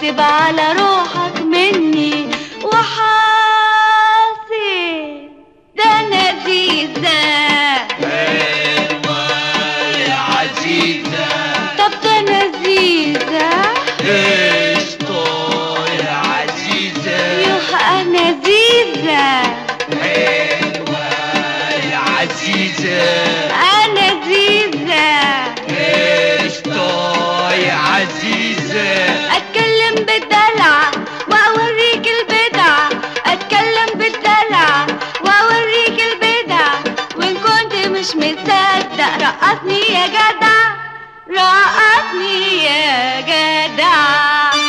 حاسب على روحك مني وحاسب ده أنا زيزة حلوة يا عزيزة. طب ده أنا زيزة قشطة يا عزيزة. يوه أنا زيزة حلوة يا عزيزة. أنا زيزة قشطة يا عزيزة. أتكلم بالدلع وأوريك البدع، أتكلم بالدلع وأوريك البدع، وإن كنت مش مصدق رقصني يا جدع، رقصني يا جدع.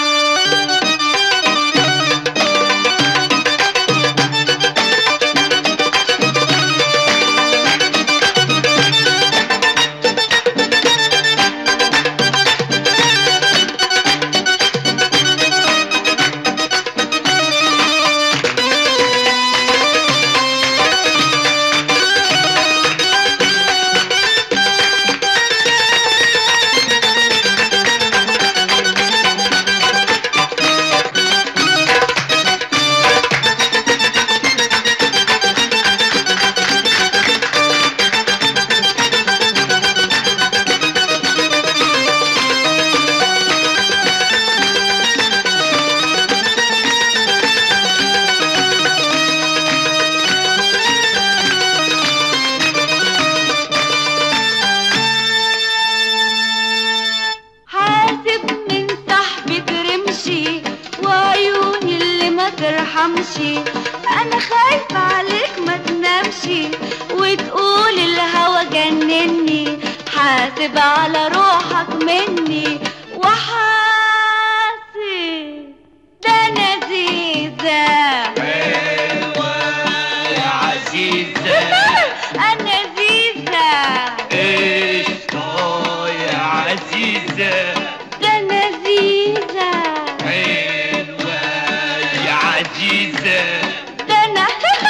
أنا خايفة عليك ما تنامشي وتقول الهوى جنني، حاسب على روحك مني وحاسب ده أنا زيزة. حلوة يا عزيزة. أنا زيزة قشطة يا عزيزة. ده أنا زيزة حلوة يا عزيزة. ده أنا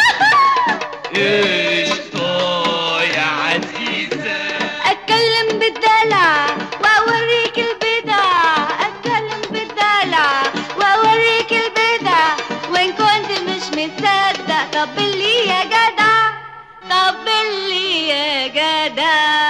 قشطة يا عزيزة. أتكلم بالدلع وأوريك البدع، أتكلم بالدلع وأوريك البدع، وإن كنت مش مصدق طبل لي يا جدع، طبل لي يا جدع.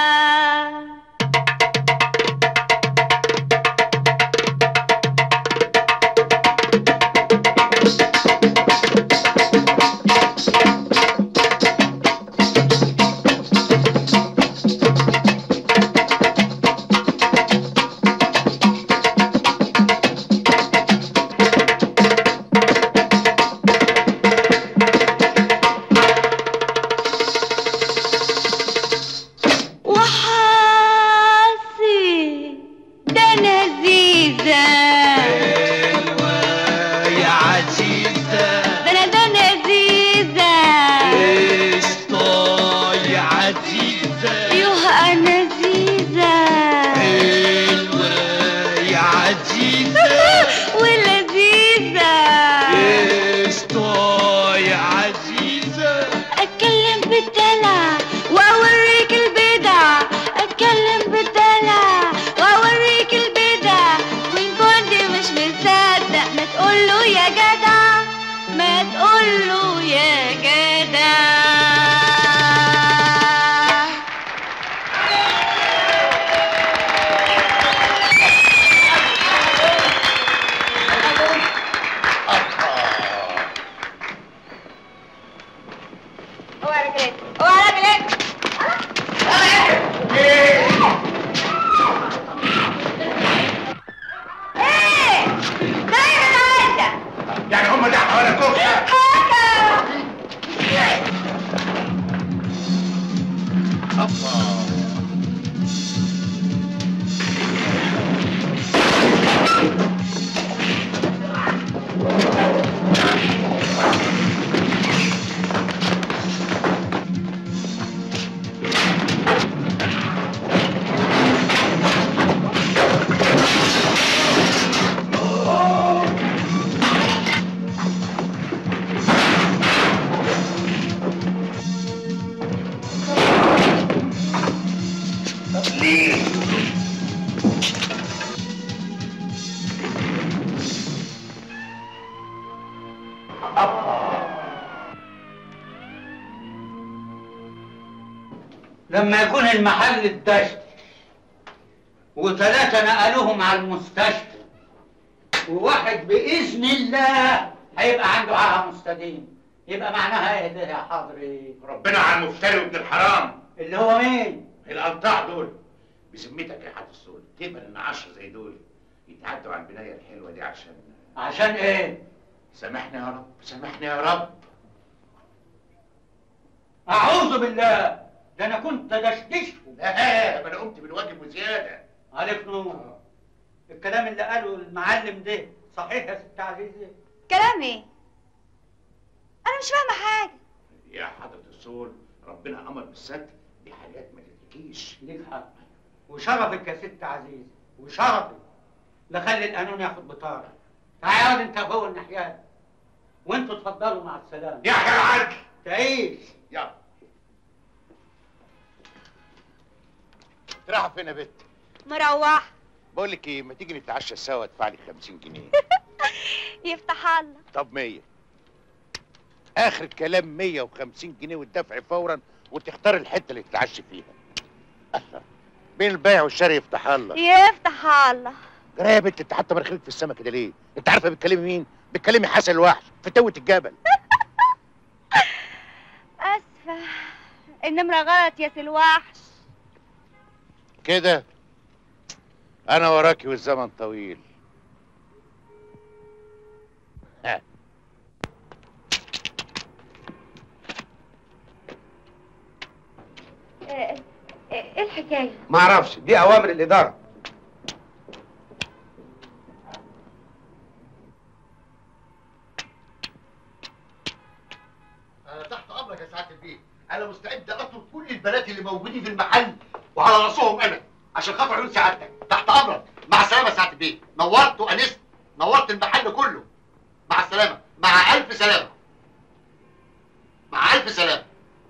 يعني هم ده حوالي كوكا. لما يكون المحل اتدشت وثلاثة نقلوهم على المستشفى وواحد بإذن الله هيبقى عنده عاهة مستديم، يبقى معناها ايه ده يا حضري؟ ربنا على المفتري وابن الحرام. اللي هو مين؟ القطاع دول. بذمتك يا حاج الصول تقبل ان 10 زي دول يتعدوا على البنايه الحلوه دي عشان ايه؟ سامحني يا رب، سامحني يا رب. أعوذ بالله، ده أنا كنت دشدشهم. لا، ما أنا قمت بالواجب وزياده. عليك نور. الكلام اللي قاله المعلم ده صحيح يا ست عزيزة؟ كلام ايه؟ انا مش فاهمه حاجه. يا حضرة الصول ربنا امر بالستر، دي حاجات ما تتحكيش. ليك حق وشرفك يا ست عزيزة وشرفك. لا خلي القانون ياخد بطارة. تعال انت فوق الناحية وانتوا اتفضلوا مع السلامة. يا اخي العدل تعيش. يلا. رايحة فين يا بت؟ مروح. بقول لك ايه، ما تيجي نتعشى سوا ادفع لي 50 جنيه. يفتح الله. طب 100. اخر الكلام 150 جنيه والدفع فورا وتختار الحته اللي تتعشى فيها. الله، بين البيع والشراء يفتح الله. يفتح الله. جرى يا بنت انت حاطه مناخيرك في السما كده ليه؟ انت عارفه بتكلمي مين؟ بتكلمي حسن الوحش في توة الجبل. اسفه، النمره غلط يا سلوحش. كده انا وراكي والزمن طويل. ها. ايه الحكايه؟ ما اعرفش، دي اوامر الاداره. انا تحت امرك يا سعاده البيه، انا مستعد اطلب كل البنات اللي موجودين في المحل وعلى راسهم انا عشان خاطر عيون سعادتك. تحت امرك. مع السلامه يا سعاده البيه، نورت وانست، نورت المحل كله. مع السلامه، مع الف سلامه، مع الف سلامه.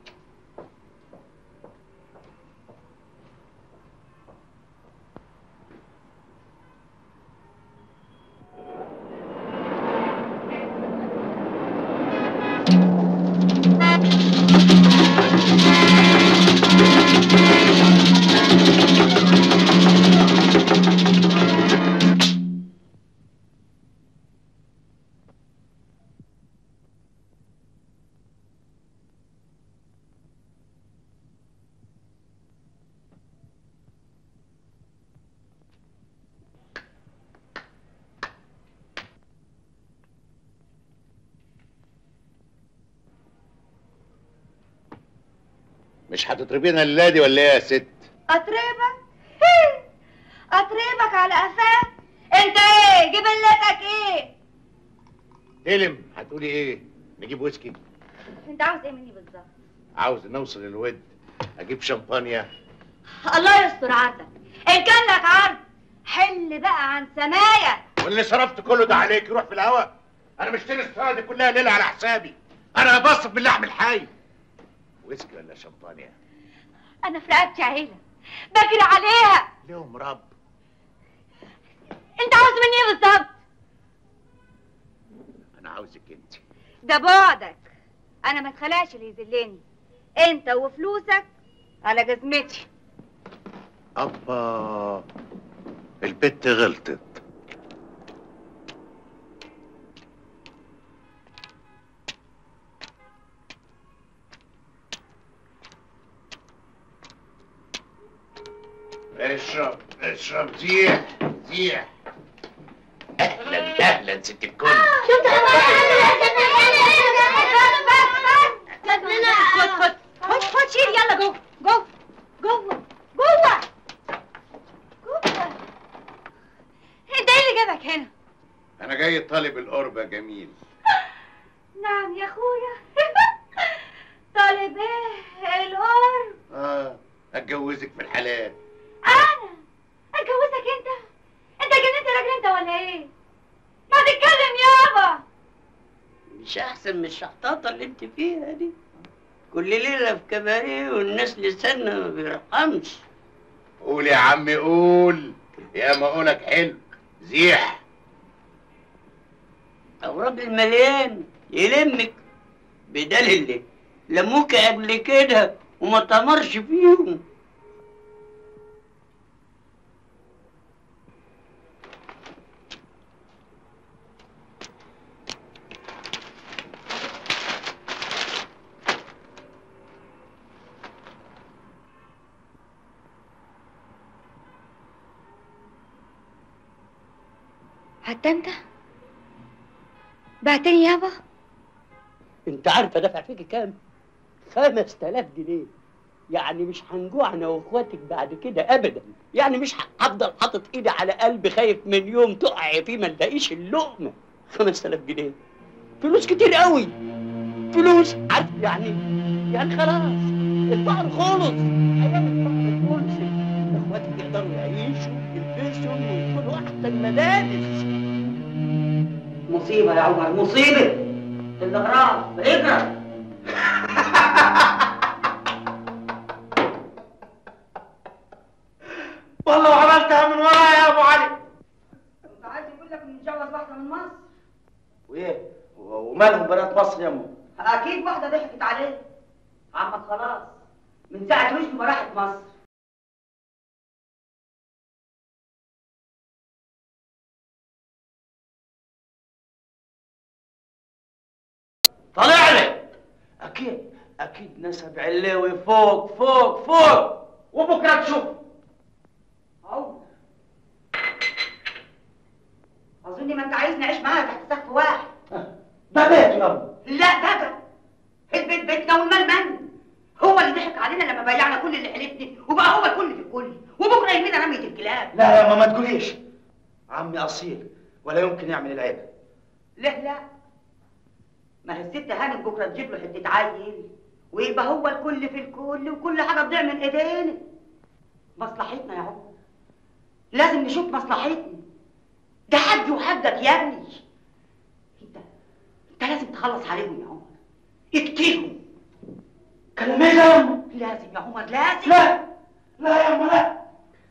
مش هتضربينا الليله دي ولا ايه يا ست؟ اطربك؟ اطربك على قفاك؟ انت ايه؟ جبلتك ايه؟ تلم هتقولي ايه؟ نجيب ويسكي؟ انت عاوز ايه مني بالظبط؟ عاوز نوصل للود، اجيب شمبانيا. الله يستر عرضك. ان كان لك عرض حل بقى عن سمايا. واللي صرفت كله ده عليك يروح في الهوا. انا مشتري السهره دي كلها ليله على حسابي. انا بصف باللحم الحي. ويسكي ولا شمبانيا؟ انا في رقبتي عيله بجري عليها. ليهم رب. انت عاوز مني ايه بالظبط؟ انا عاوزك انت. ده بعدك. انا ما اتخلقش اللي يذلني. انت وفلوسك على جزمتي. ابا البت غلطت. اشرب اشرب، زيح زيح. اهلا اهلا ست الكل. شفت خد خد شيل يلا جوه جوه جوه جوه جوه. انت ايه اللي جابك هنا؟ انا جاي طالب القرب يا جميل. نعم يا اخويا. طالب ايه القرب؟ اتجوزك في الحلال. انا اتجوزك انت؟ انت جننت يا راجل انت ولا ايه؟ ما تتكلم يابا. مش احسن من الشحطاطه اللي انت فيها دي؟ كل ليله في كباريه والناس لسانها ما بيرحمش. قول يا عمي قول، يا ما قولك حلو. زيح. او راجل مليان يلمك بدل اللي لموك قبل كده وما تمرش فيهم. حتى انت بعتني يابا؟ انت عارفه دافع فيكي كام؟ 5000 جنيه. يعني مش هنجوع انا واخواتك بعد كده ابدا. يعني مش هفضل حاطط ايدي على قلبي خايف من يوم تقعي فيه ما نلاقيش اللقمه. 5000 جنيه فلوس كتير قوي. فلوس عارف يعني خلاص الفقر خلص. ايام الفقر خلص. اخواتك يقدروا يعيشوا يلبسوا ويدخلوا احسن مدارس. مصيبه يا عمر، مصيبه. الاغراض اجرى. والله وعملتها من ورايا يا ابو علي. انت عايز يقول لك نتجوز واحده من مصر؟ وايه؟ ومالهم بنات مصر يا امه؟ اكيد واحده ضحكت عليه. عمك خلاص من ساعه وشه ما راحت مصر. طالع لي. اكيد نسب علاوي فوق فوق فوق، وبكره تشوف. اظن ما انت عايز نعيش معاها تحت سقف واحد. ده بيت يابا. لا بقى البيت بيتنا والمال من هو اللي ضحك علينا لما بيعنا كل اللي حلفني وبقى هو الكل في الكل، وبكره يرمينا رميه الكلاب. لا يا ماما ما تقوليش. عمي اصيل ولا يمكن يعمل العيب. ليه لا؟ ما هي الست هانم بكره تجيب له حته عيل ويبقى هو الكل في الكل وكل حاجه تضيع من ايدينا. مصلحتنا يا عمر، لازم نشوف مصلحتنا. ده حد وحدك يا ابني. انت لازم تخلص عليهم يا عمر، اقتلهم. كلام ايه ده يا امه؟ لازم يا عمر لازم. لا يا امه لا.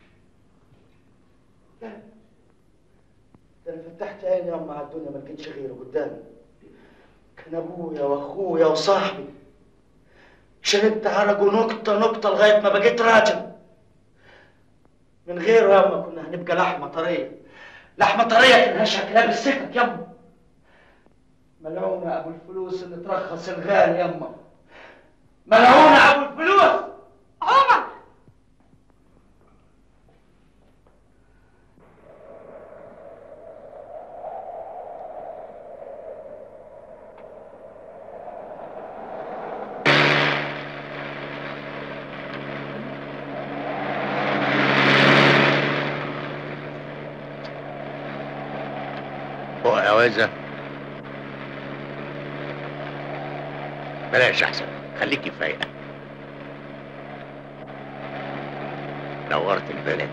ده انا فتحت عيني يا امه على الدنيا ما لقيتش غيره قدامي. كان ابويا واخويا وصاحبي. شربت عرقه نقطه نقطه لغايه ما بقيت راجل. من غيره يا امه كنا هنبقى لحمه طريه. لحمه طريه تنهشها كلاب السكك يا امه. ملعون ابو الفلوس اللي ترخص الغالي يا امه. ملعون ابو الفلوس. عمر عوازة بلاش احسن، خليكي فايقة. نورت البلد.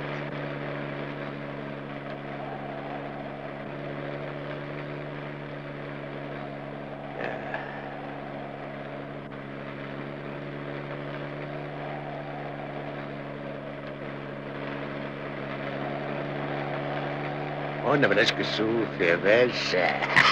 قلنا بلاش كسوف يا باشا.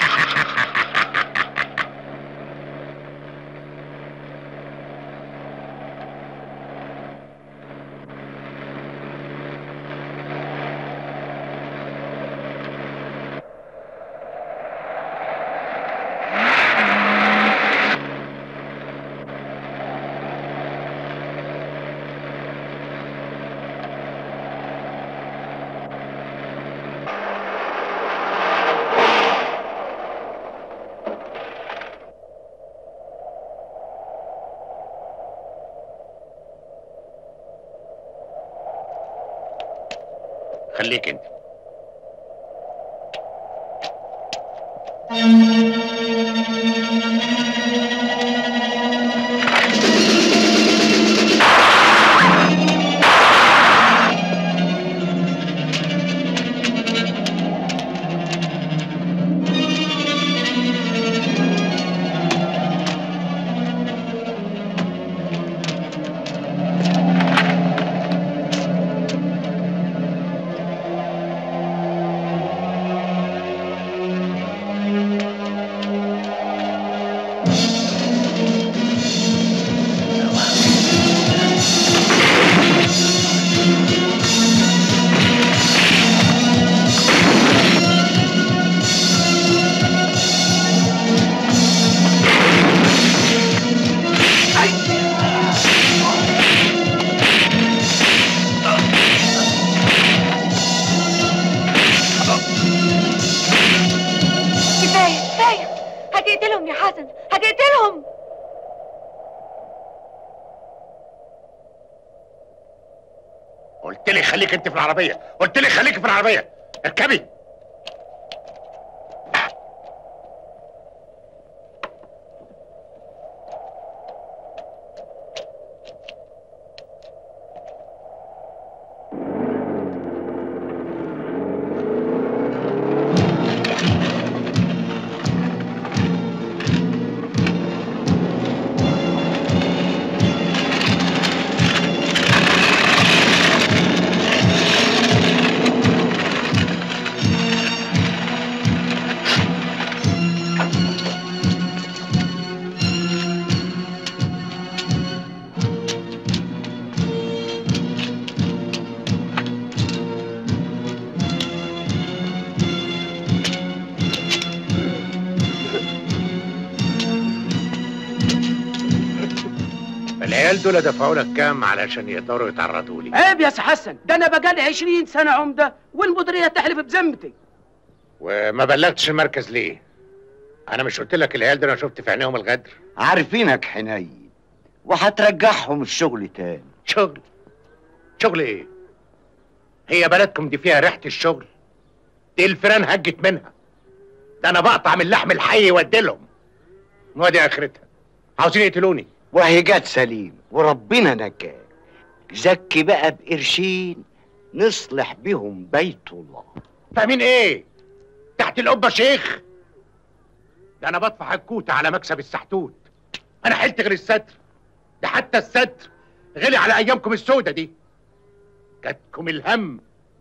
خليك انت. هتقتلهم يا حسن، هتقتلهم. قلت لي خليك انت في العربيه، قلت لي خليك في العربيه. اركبي. العيال دول دفعوا لك كام علشان يقدروا يتعرضوا لي؟ عيب يا سي حسن، ده انا بقالي 20 سنه عمده والمديريه تحلف بذمتي. وما بلغتش المركز ليه؟ انا مش قلت لك العيال دول انا شفت في عينيهم الغدر؟ عارفينك حنين وهترجعهم الشغل تاني. شغل؟ شغل ايه؟ هي بلدكم دي فيها ريحه الشغل؟ دي الفيران هجت منها. ده انا بقطع من اللحم الحي واديلهم. وادي اخرتها عاوزين يقتلوني. وهي جت سليم وربنا نجاك. زكي بقى بقرشين نصلح بيهم بيت الله. فاهمين ايه؟ تحت القبه شيخ؟ ده انا بدفع الكوته على مكسب السحتوت. انا حلت غير الستر. ده حتى الستر غلي على ايامكم السودة دي. جاتكم الهم.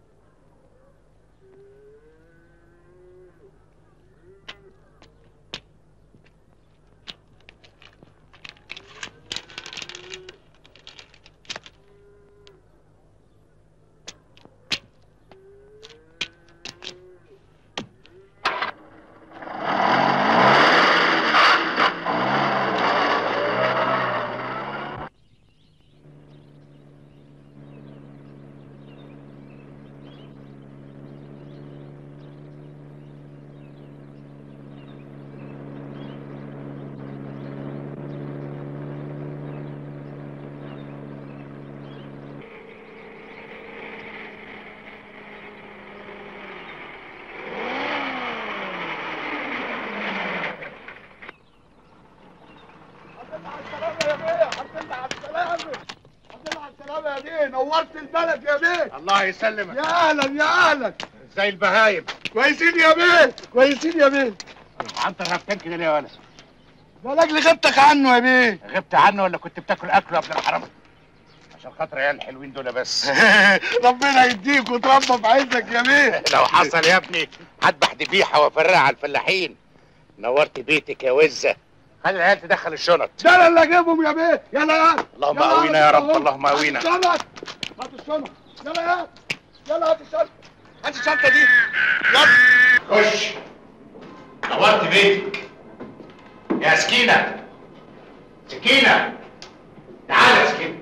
نورت البلد يا بيه. الله يسلمك. يا اهلا يا اهلا. زي البهايم. كويسين يا بيه، كويسين يا بيه. انت غبتان كده ليه يا ولد؟ ده لاجل غبتك عنه يا بيه. غبت عنه ولا كنت بتاكل اكله قبل الحرام؟ عشان خاطر عيال الحلوين دول بس. ربنا يديك وتربى في عزك يا بيه. لو حصل يا ابني هذبح ذبيحه وافرقها على الفلاحين. نورت بيتك يا وزه. خلي العيال تدخل الشنط. ده انا اللي اجيبهم يا بيه. يلا يا اللهم قوينا يا رب، اللهم قوينا. هات الشنط. يلا يا يلا هات الشنطه. هات الشنطه دي. يلا خش. نورت بيتك يا سكينه. سكينه تعالى يا سكينه.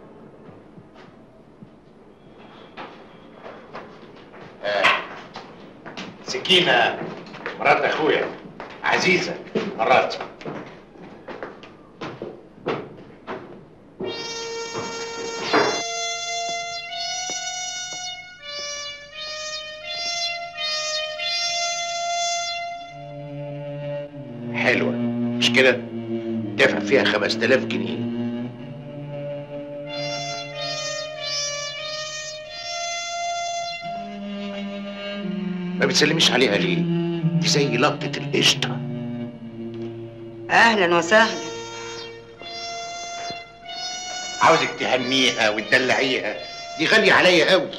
سكينه مرات اخويا عزيزه مراتي. حلوة مش كده؟ دافع فيها 5000 جنيه. ما بتسلميش عليها ليه؟ دي زي لقطة القشطة. اهلا وسهلا. عاوزك تهنيها وتدلعيها، دي غالية عليا قوي.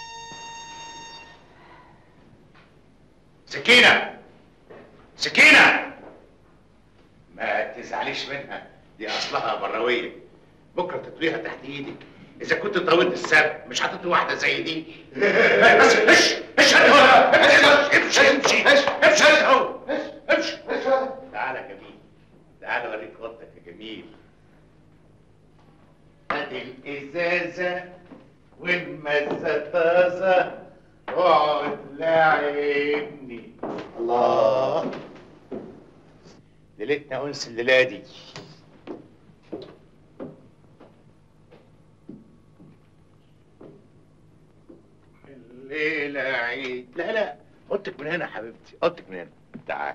سكينة سكينة ما تزعليش منها، دي اصلها برويه. بكره تطويها تحت ايدك. اذا كنت طولت السبت مش هتطوي واحده زي دي. بس امشي امشي امشي امشي امشي اهو امشي. تعالى يا جميل، تعالى اوريك وضعك يا جميل. ادي الازازه والمزه طازه، اقعد لاعبني. الله ليلتنا انس الليله دي. الليله عيد. لا لا، اوضتك من هنا يا حبيبتي، اوضتك من هنا. تعال.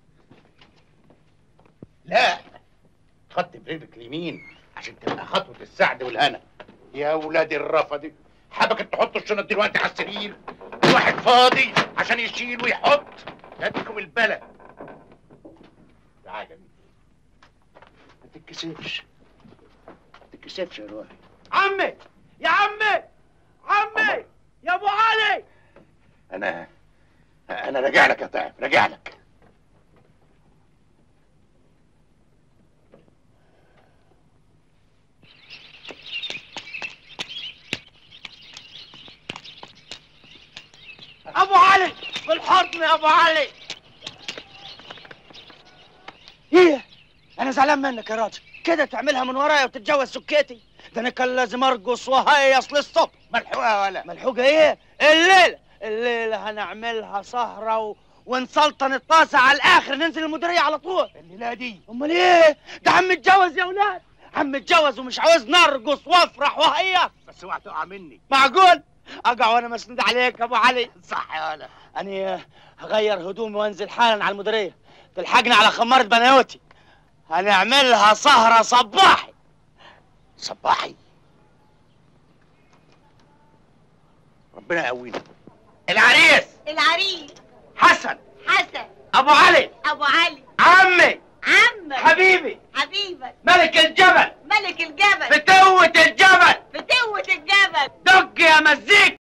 لا، تحط برجلك اليمين عشان تبقى خطوه السعد والهنا. يا ولاد الرفضي، حابك تحطوا الشنط دلوقتي على السرير، واحد فاضي عشان يشيل ويحط. هاتكم البلد. تعال يا بيه، ما تتكسفش، ما تتكسفش يا روحي. عمي يا عمي، عمي يا ابو علي. انا راجع لك يا طيب، راجع لك. ابو علي بالحضن يا ابو علي. ايه انا زعلان منك يا راجل، كده تعملها من ورايا وتتجوز سكيتي؟ ده انا كان لازم ارقص وهيص للصبح. ملحوقه ولا ملحوقه ايه؟ الليله هنعملها سهره ونسلطن الطاسه على الاخر، ننزل المديريه على طول. الليله دي امال ايه؟ ده عم اتجوز يا ولاد، عم اتجوز ومش عاوز نرقص وافرح وهيص. بس اوعى تقع مني. معقول اقع وانا مسنود عليك يا ابو علي؟ صح يا ولا. انا هغير هدومي وانزل حالا على المديريه، تلحقني على خمارة بناوتي. هنعملها سهرة صباحي. صباحي؟ ربنا يقوينا. العريس حسن ابو علي عمي حبيبك حبيبك ملك الجبل الجبل فتوة الجبل دق يا مزيك.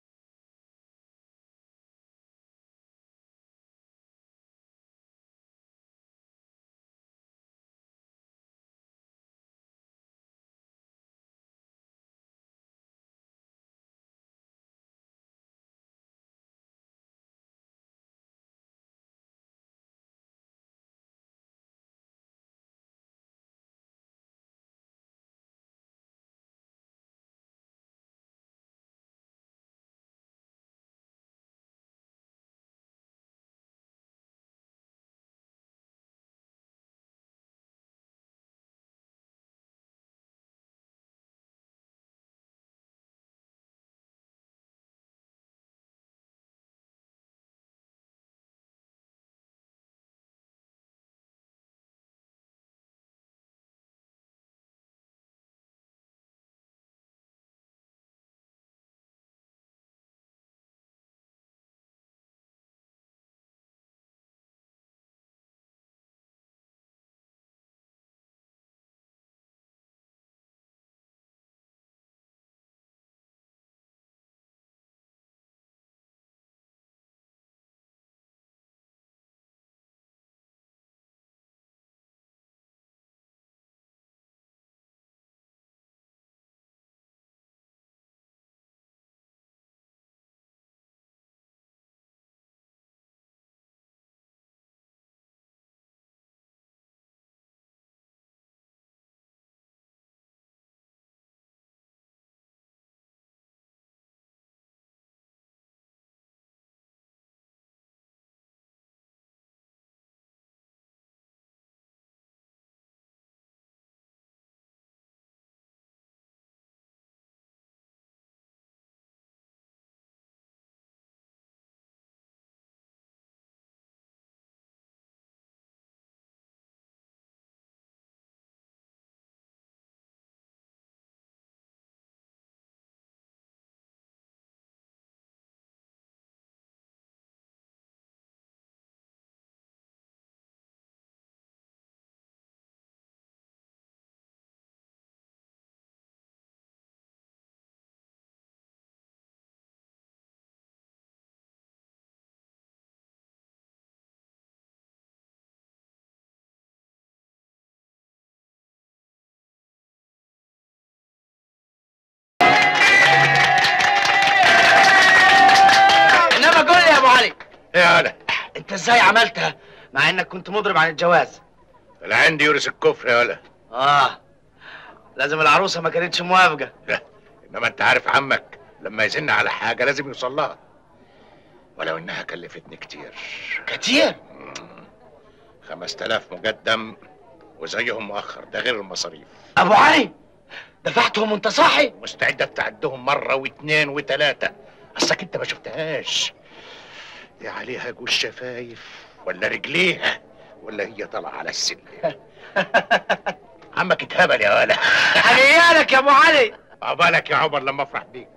يا هلا، انت ازاي عملتها مع انك كنت مضرب عن الجواز؟ اللي عندي يورث الكفر يا ولا. لازم العروسه ما كانتش موافقه. لا، انما انت عارف عمك لما يزن على حاجه لازم يوصل لها، ولو انها كلفتني كتير. كتير؟ 5000 مقدم وزيهم مؤخر، ده غير المصاريف. ابو علي دفعتهم وانت صاحي؟ مستعد استعدهم مره واثنين وثلاثه، اصلك انت ما شفتهاش. دي عليها جوز شفايف ولا رجليها ولا هي طالعه على السلم. عمك اتهبل يا ولا. حنيالك يا ابو علي. عقبالك يا عمر لما افرح بيك.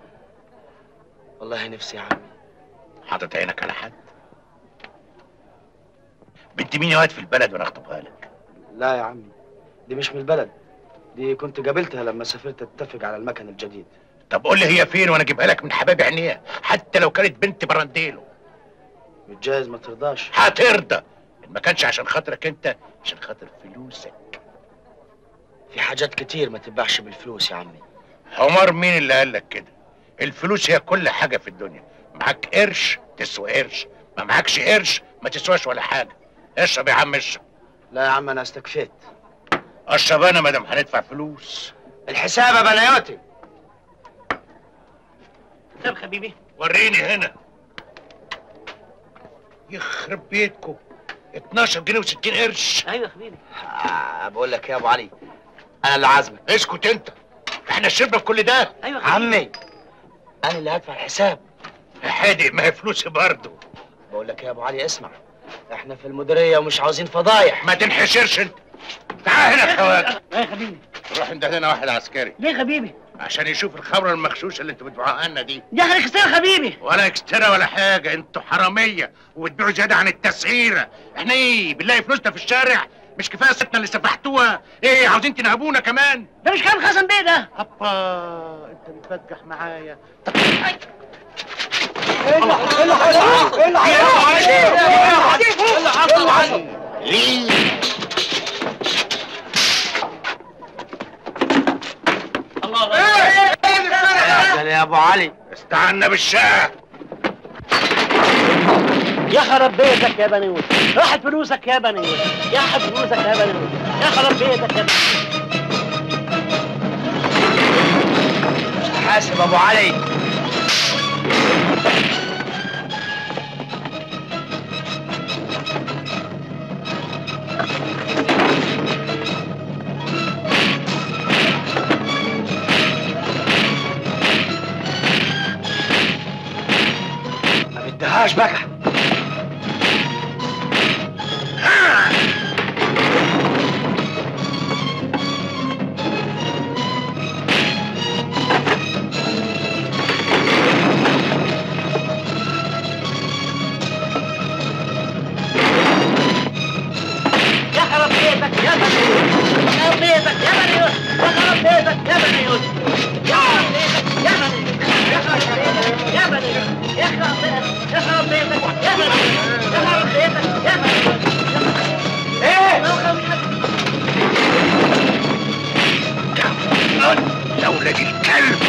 والله نفسي يا عمي. حاطط عينك على حد؟ بنت مين يا واد في البلد وانا اخطبها لك؟ لا يا عمي، دي مش من البلد، دي كنت قابلتها لما سافرت اتفق على المكن الجديد. طب قول لي هي فين وانا اجيبها لك من حباب عينيها، حتى لو كانت بنت برانديلو. متجايز ما ترضاش؟ هترضى ان ما كانش عشان خاطرك انت، عشان خاطر فلوسك. في حاجات كتير ما تتباعش بالفلوس يا عمي. عمر مين اللي قال لك كده؟ الفلوس هي كل حاجه في الدنيا. معاك قرش تسوى قرش، ما معاكش قرش ما تسواش ولا حاجه. اشرب يا عم اشرب. لا يا عم انا استكفيت. اشرب انا ما دام هندفع فلوس. الحساب يا بنيوتي. حساب حبيبي. وريني هنا. يخرب بيتكم، 12 جنيه و60 قرش. ايوه يا حبيبي. بقول لك يا ابو علي، انا اللي عازمك. اسكت انت، احنا شربنا في كل ده. ايوه يا حبيبي. عمي انا اللي هدفع الحساب. يا حادق ما هي فلوسي برضه. بقول لك يا ابو علي اسمع، احنا في المديريه ومش عاوزين فضايح. ما تنحشرش انت. تعال هنا يا خواجه. ايه يا حبيبي؟ روح انت هنا واحد عسكري ليه يا حبيبي؟ عشان يشوف الخمره المغشوشه اللي انتوا بتبيعوها لنا دي. دي حضرتك يا حبيبي. ولا اكسترا ولا حاجه، انتوا حراميه وبتبيعوا زياده عن التسعيره. احنا ايه بنلاقي فلوسنا في الشارع؟ مش كفايه ستنا اللي سفحتوها؟ ايه عاوزين تنهبونا كمان؟ ده مش كلام خزن بيه ده. ابا انت بتبجح معايا. ايه اللي حصل؟ ليه؟ يا ابو علي استعنا بالشقه. يا خرب بيتك يا بني يوسف، راحت فلوسك يا بني يوسف، يا راحت فلوسك يا بني يوسف، يا خرب بيتك يا بني. حاسب ابو علي. ما بدهاش بقى. يا ولاد الكلب.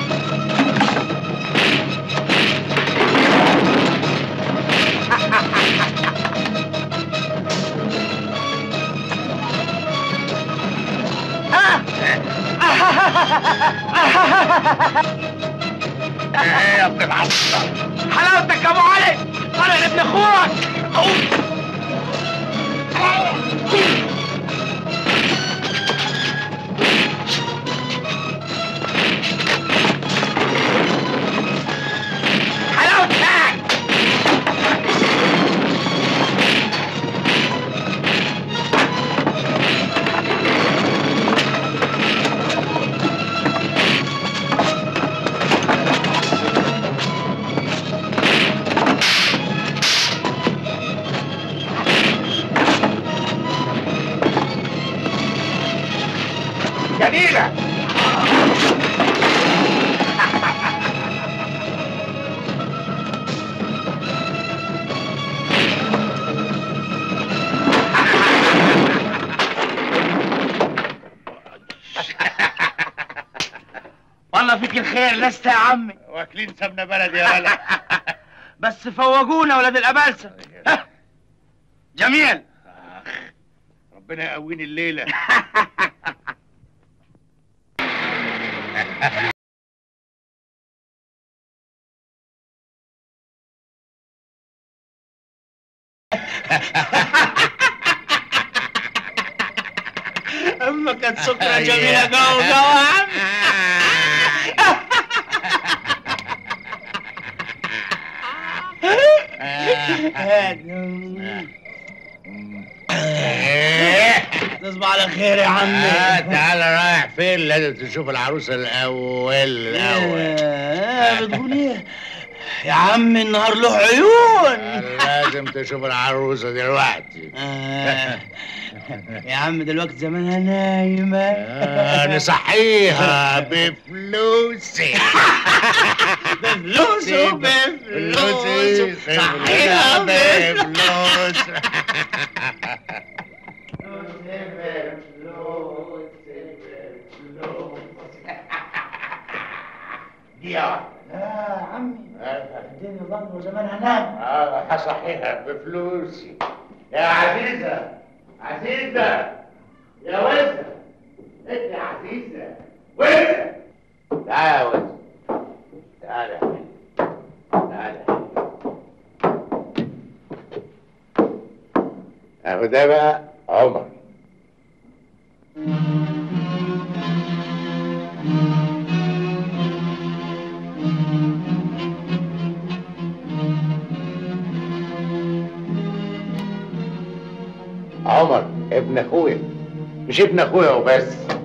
ايه يا ابن العصر؟ حلاوتك يا ابو علي، انا ابن اخوك. جميلة. والله فيك الخير لسه يا عمي. واكلين سمنة بلد يا ولد. بس فوقونا ولاد الابلسه. جميل. ربنا يقويني الليلة. اما كانت سكرة جميلة جو يا عم. تصبح على خير يا عمي. تعالى رايح فين؟ لازم تشوف العروسه الاول. بتقول ايه يا عم؟ النهار له عيون. لازم تشوف العروسه دلوقتي. يا عم دلوقتي زمانها نايمه. نصحيها بفلوسي. بفلوسه صحيها بفلوس. لا يا عمي الدنيا ضلمه وزمانها نام. هصحيها بفلوسي. يا عزيزه عزيزه يا وزه، انت يا عزيزه وزه. تعالى يا وزه، تعالى يا حبيبي، تعالى يا حبيبي. اهو ده بقى عمر. عمر ابن اخويا، مش ابن اخويا وبس،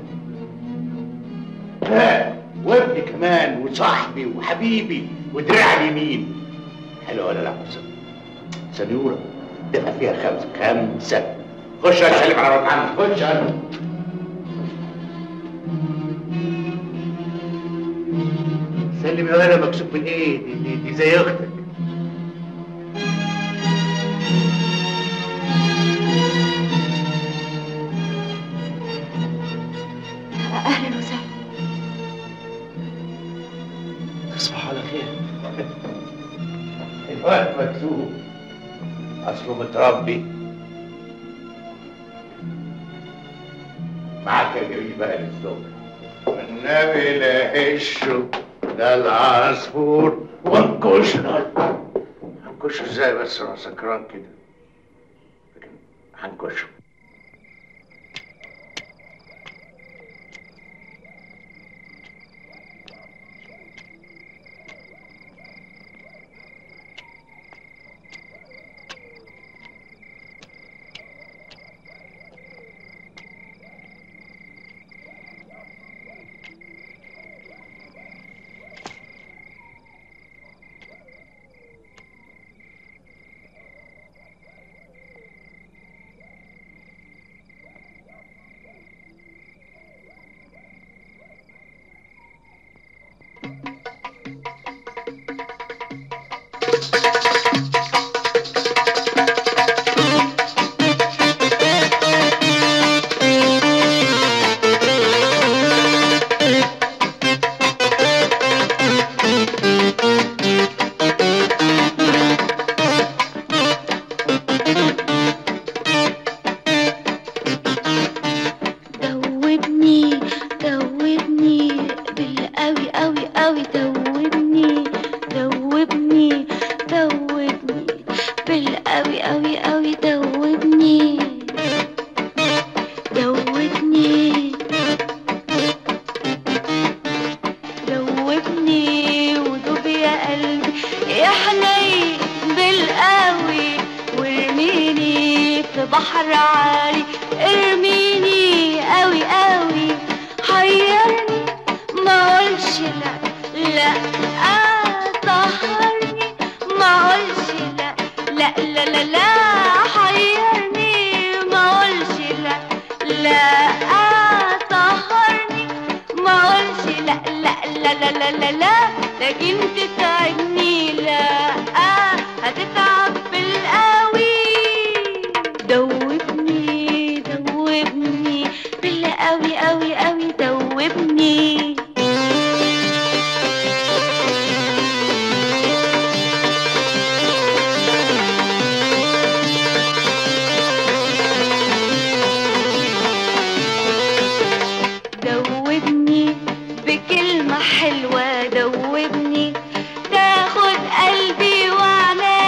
لا وابني كمان وصاحبي وحبيبي ودراع اليمين. حلو ولا لا حسن؟ سنيوره دفع فيها خمسة. خش يا سلم على روح عنك، خش انا. سلم يا ولد، مكسوف من ايه؟ دي زي اختك. اهلا وسهلا. تصبح على خير. الواد مكسوف اصله متربي. معاك يا جميل بقى للصبح. والنبي لا هشه ده العصفور وانكشنا. هنكشه ازاي بس انا سكران كده؟ لكن هنكشه.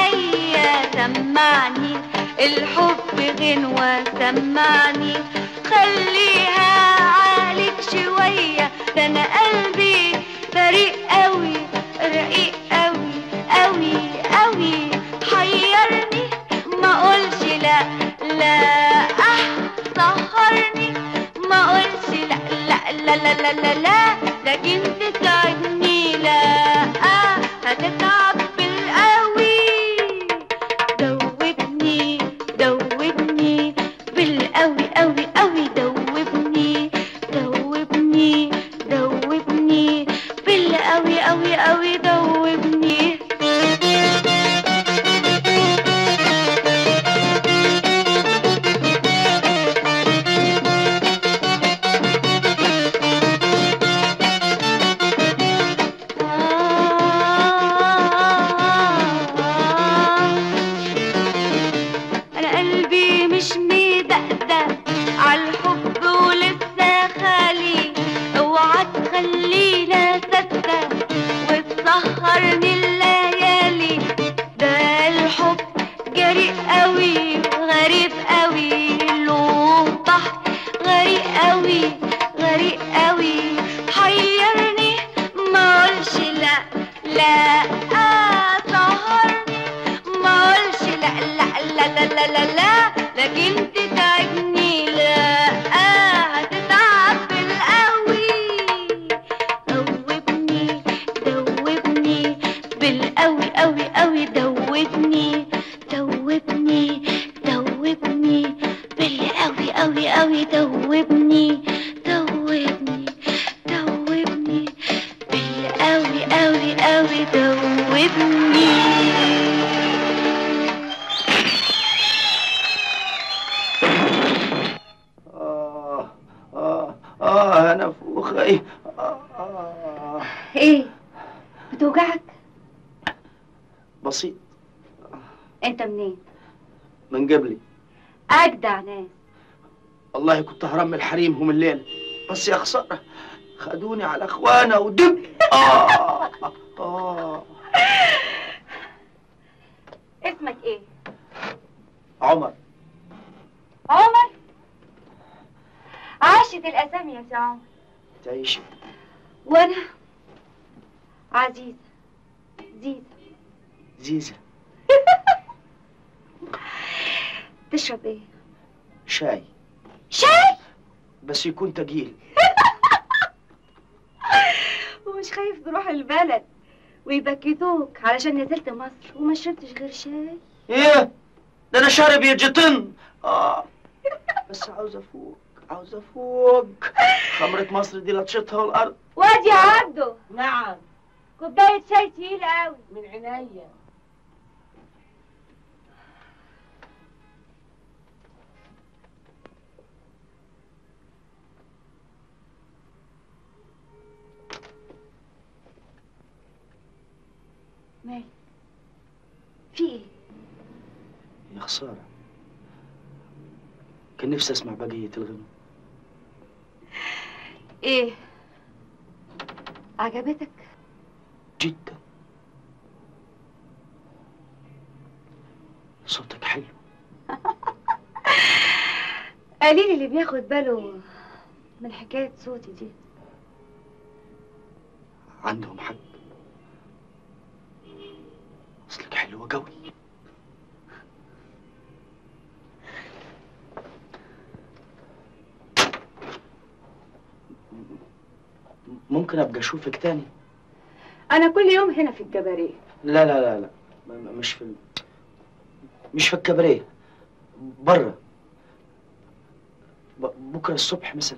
الحب غنوة سمعني خليها عليك شوية، ده أنا قلبي بريء قوي، رقيق قوي قوي قوي، حيرني ما اقولش لا لا، سهرني ما اقولش لا لا لا لا لا لا لا، لكن تتعبني لا، هتتعب بالقوي، دوبني دوبني بالقوي قوي قوي، دوبني دوبني دوبني بالقوي قوي قوي، دوبني. أنا قلبي مش مدقدق عالحب ولسه خالي، اوعى تخلينا سكتة وتسهرني الليالي، ده الحب جريء قوي غريب قوي، له بحر غريق قوي غريق قوي، حيرني ما اقولش لا لا، سهرني ما اقولش لا لا لا لا لا لا لا، لكن تتعبني لا، هتتعب بالقوي، دوبني دوبني بالقوي قوي قوي، دوبني دوبني دوبني بالقوي قوي قوي، دوبني دوبني دوبني بالقوي قوي قوي، دوبني. أنا فوخي. ايه بتوجعك؟ بسيط. انت منين؟ من قبلي. اجدع ناس. والله كنت هرمي الحريمهم الليلة، بس يا خسارة خدوني على اخوانا ودب. اسمك ايه؟ عمر. عمر؟ عاشت الاسامي يا سي عمر. تعيشي. وانا عزيزة زيزة. زيزة. تشرب ايه؟ شاي. شاي؟ بس يكون تقيل. ومش خايف تروح البلد ويبكتوك علشان نزلت مصر وما شربتش غير شاي؟ ايه؟ ده انا شارب يجي طن. بس عاوز افوق عاوز افوق. خمرة مصر دي لطشتها الارض. وادي يا عبده. نعم. كوباية شاي تقيلة قوي. من عينيا. مالك؟ في ايه؟ يا خسارة، كان نفسي اسمع بقية الغنى. ايه؟ عجبتك؟ جدا. صوتك حلو. قليل اللي بياخد باله من حكاية صوتي دي. عندهم حق، اصلك حلوة قوي. ممكن ابقى اشوفك تاني؟ انا كل يوم هنا في الكباريه. لا لا لا لا، مش في الكباريه، بره. بكره الصبح مثلا.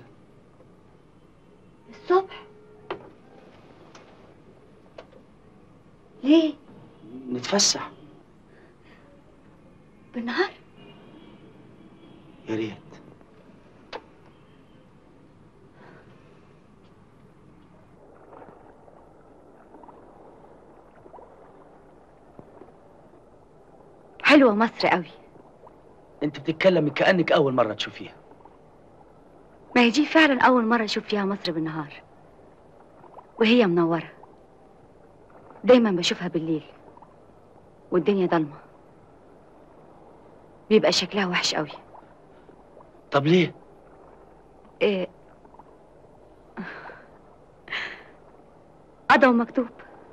الصبح؟ ليه؟ نتفسح. بالنهار؟ يا ريت. حلوة مصر قوي. انت بتتكلمي كأنك أول مرة تشوفيها. ما هي دي فعلا أول مرة أشوف فيها مصر بالنهار، وهي منورة. دايما بشوفها بالليل والدنيا ضلمة، بيبقى شكلها وحش قوي. طب ليه؟ إيه؟ قضى ومكتوب.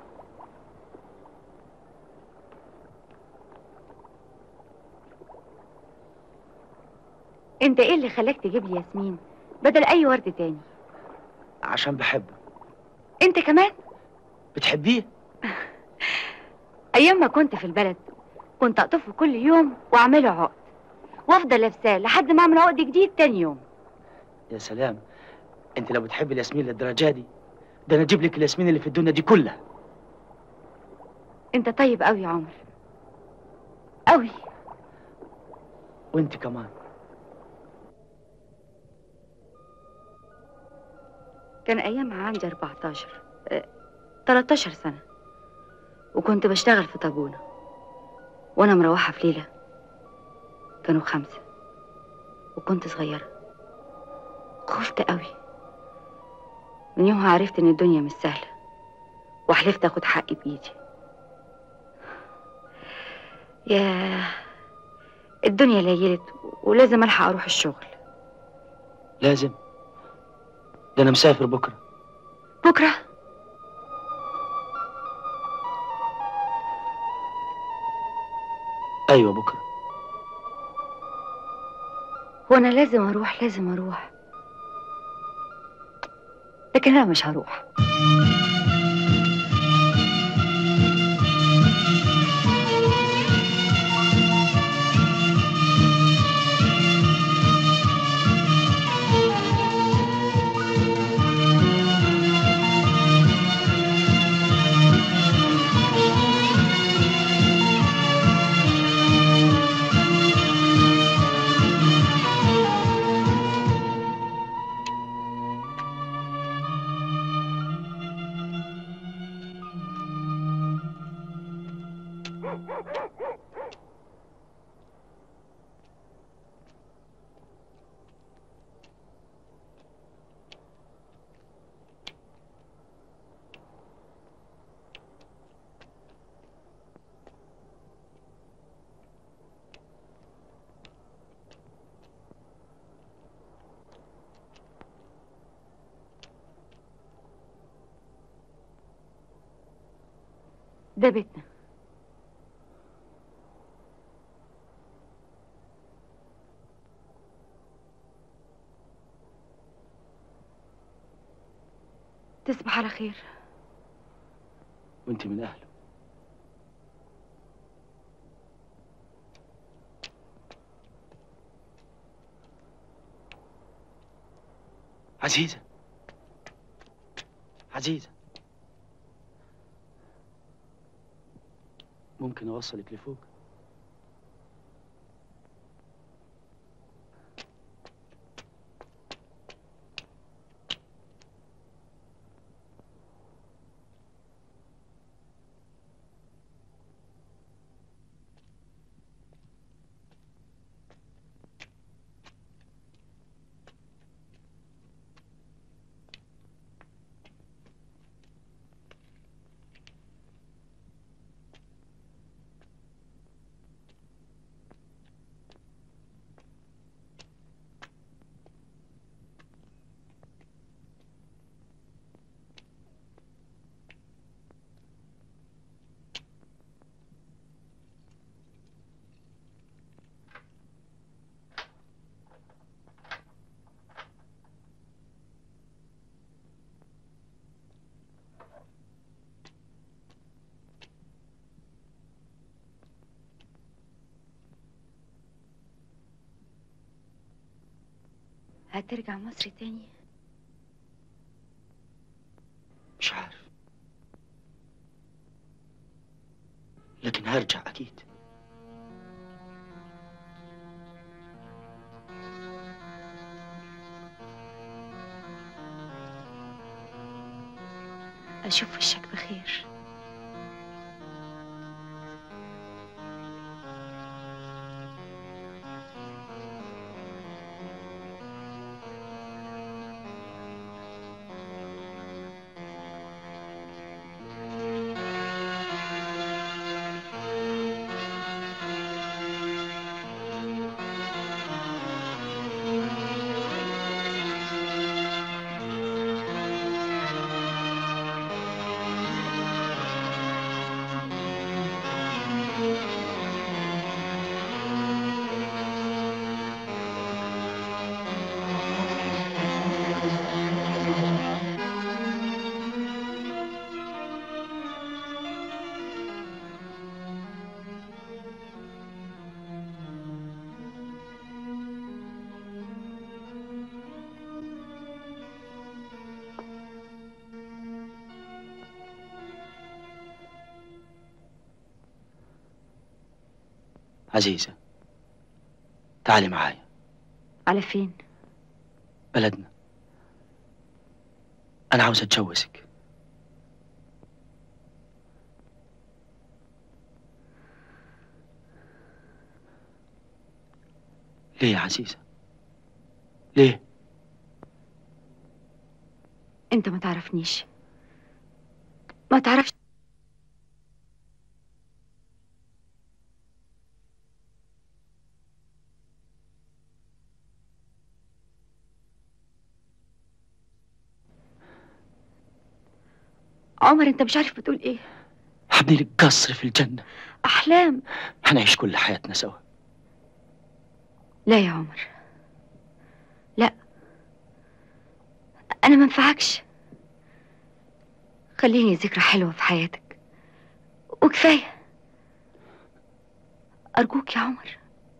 انت ايه اللي خلاك تجيب لي ياسمين بدل اي ورد تاني؟ عشان بحبه. انت كمان بتحبيه؟ ايام ما كنت في البلد كنت اقطفه كل يوم واعمله عقد وافضل لابساه لحد ما اعمل عقد جديد تاني يوم. يا سلام، انت لو بتحبي الياسمين للدرجه دي ده انا اجيب لك الياسمين اللي في الدنيا دي كلها. انت طيب قوي يا عمر، قوي. وانت كمان. كان ايامها عندي 13 سنة وكنت بشتغل في طابونة، وانا مروحة في ليلة كانوا 5 وكنت صغيرة. خفت قوي. من يومها عرفت ان الدنيا مش سهلة وحلفت اخد حقي بايدي. ياه، الدنيا ليلت ولازم الحق اروح الشغل. لازم؟ ده انا مسافر بكره. بكره؟ ايوه بكره. هو انا لازم اروح لكن انا مش هروح. ده بيتنا. تصبح على خير. وانت من اهله. عزيزة، عزيزة، ممكن اوصلك لفوق؟ هترجع مصر تاني؟ مش عارف، لكن هرجع اكيد. اشوف وشك بخير. عزيزة تعالي معايا. على فين؟ بلدنا. أنا عاوز أتجوزك. ليه يا عزيزة؟ ليه؟ انت ما تعرفنيش، ما تعرفش. عمر انت مش عارف بتقول ايه. هبني لك قصر في الجنة. احلام. هنعيش كل حياتنا سوا. لا يا عمر، لا، انا ما انفعكش. خليني ذكرى حلوة في حياتك وكفاية. ارجوك يا عمر.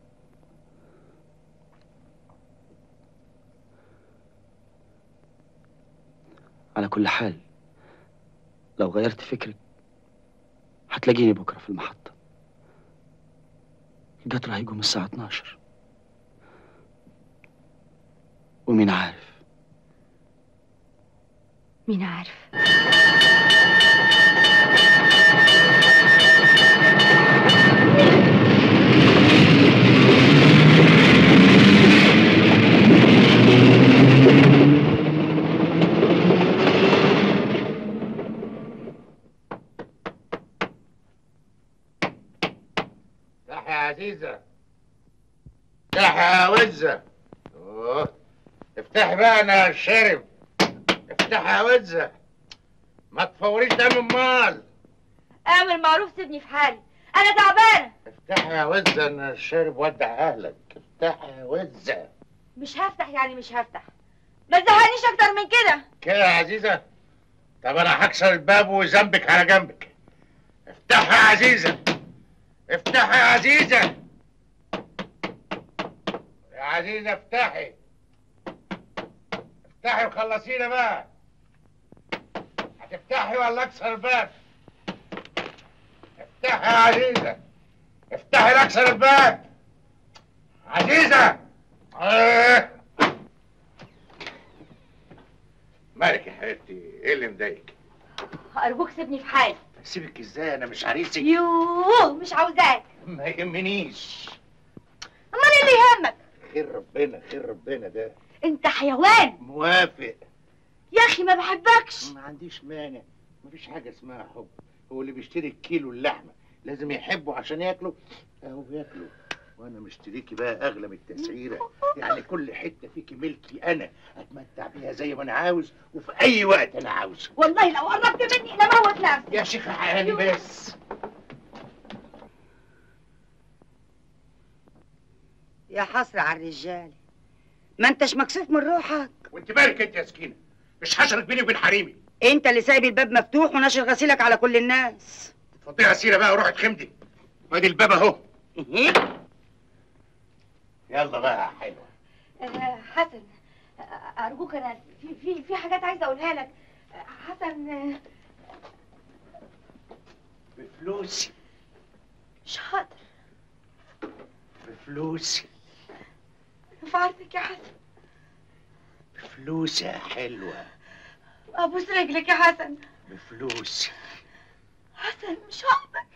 على كل حال لو غيرت فكرك هتلاقيني بكرة في المحطة. القطر هيقوم الساعة 12، ومين عارف؟ مين عارف؟ افتح يا عزيزة، افتح يا وزة. افتحي بقى انا شارب. افتح يا وزة، ما تفوريش دم امال. اعمل معروف سيبني في حالي، انا تعبانه. افتح يا وزة انا شارب ودع اهلك. افتح يا وزة. مش هفتح يعني مش هفتح، ما تزهقنيش اكتر من كده. كده يا عزيزة؟ طب انا هكسر الباب وذنبك على جنبك. افتح يا عزيزة، افتح يا عزيزة، يا عزيزة افتحي، افتحي وخلصينا بقى. هتفتحي ولا اكسر الباب؟ افتحي يا عزيزة، افتحي لا اكسر الباب. عزيزة. مالك يا حبيبتي؟ ايه اللي مضايقك؟ ارجوك سيبني في حالي. سيبك ازاي؟ انا مش عريسك. يوه مش عاوزاك. ما يهمنيش. امال ايه اللي يهمك؟ خير ربنا، خير ربنا ده. انت حيوان. موافق يا اخي ما بحبكش. ما عنديش مانع، مفيش حاجة اسمها حب. هو اللي بيشتري الكيلو اللحمة لازم يحبه عشان ياكله؟ اهو بياكله. وانا مشتريكي بقى اغلى من التسعيرة، يعني كل حتة فيكي ملكي انا، اتمتع بيها زي ما انا عاوز وفي اي وقت انا عاوزه. والله لو قربت مني انا موت نفسي. يا شيخة حالي بس. يا حسرة على الرجال، ما انتش مكسوف من روحك. وانت مالك انت يا سكينة؟ مش حشرك بيني وبين حريمي. انت اللي سايب الباب مفتوح وناشر غسيلك على كل الناس. تفضيها سيرة بقى وروحي تخمدي. وادي الباب اهو. يلا بقى يا حلوة. حسن ارجوك انا في حاجات عايزه اقولها لك. حسن بفلوسي. مش هقدر. بفلوسي. انا في عرضك يا حسن. بفلوسي يا حلوة. ابوس رجلك يا حسن. بفلوسي. حسن مش هقدر.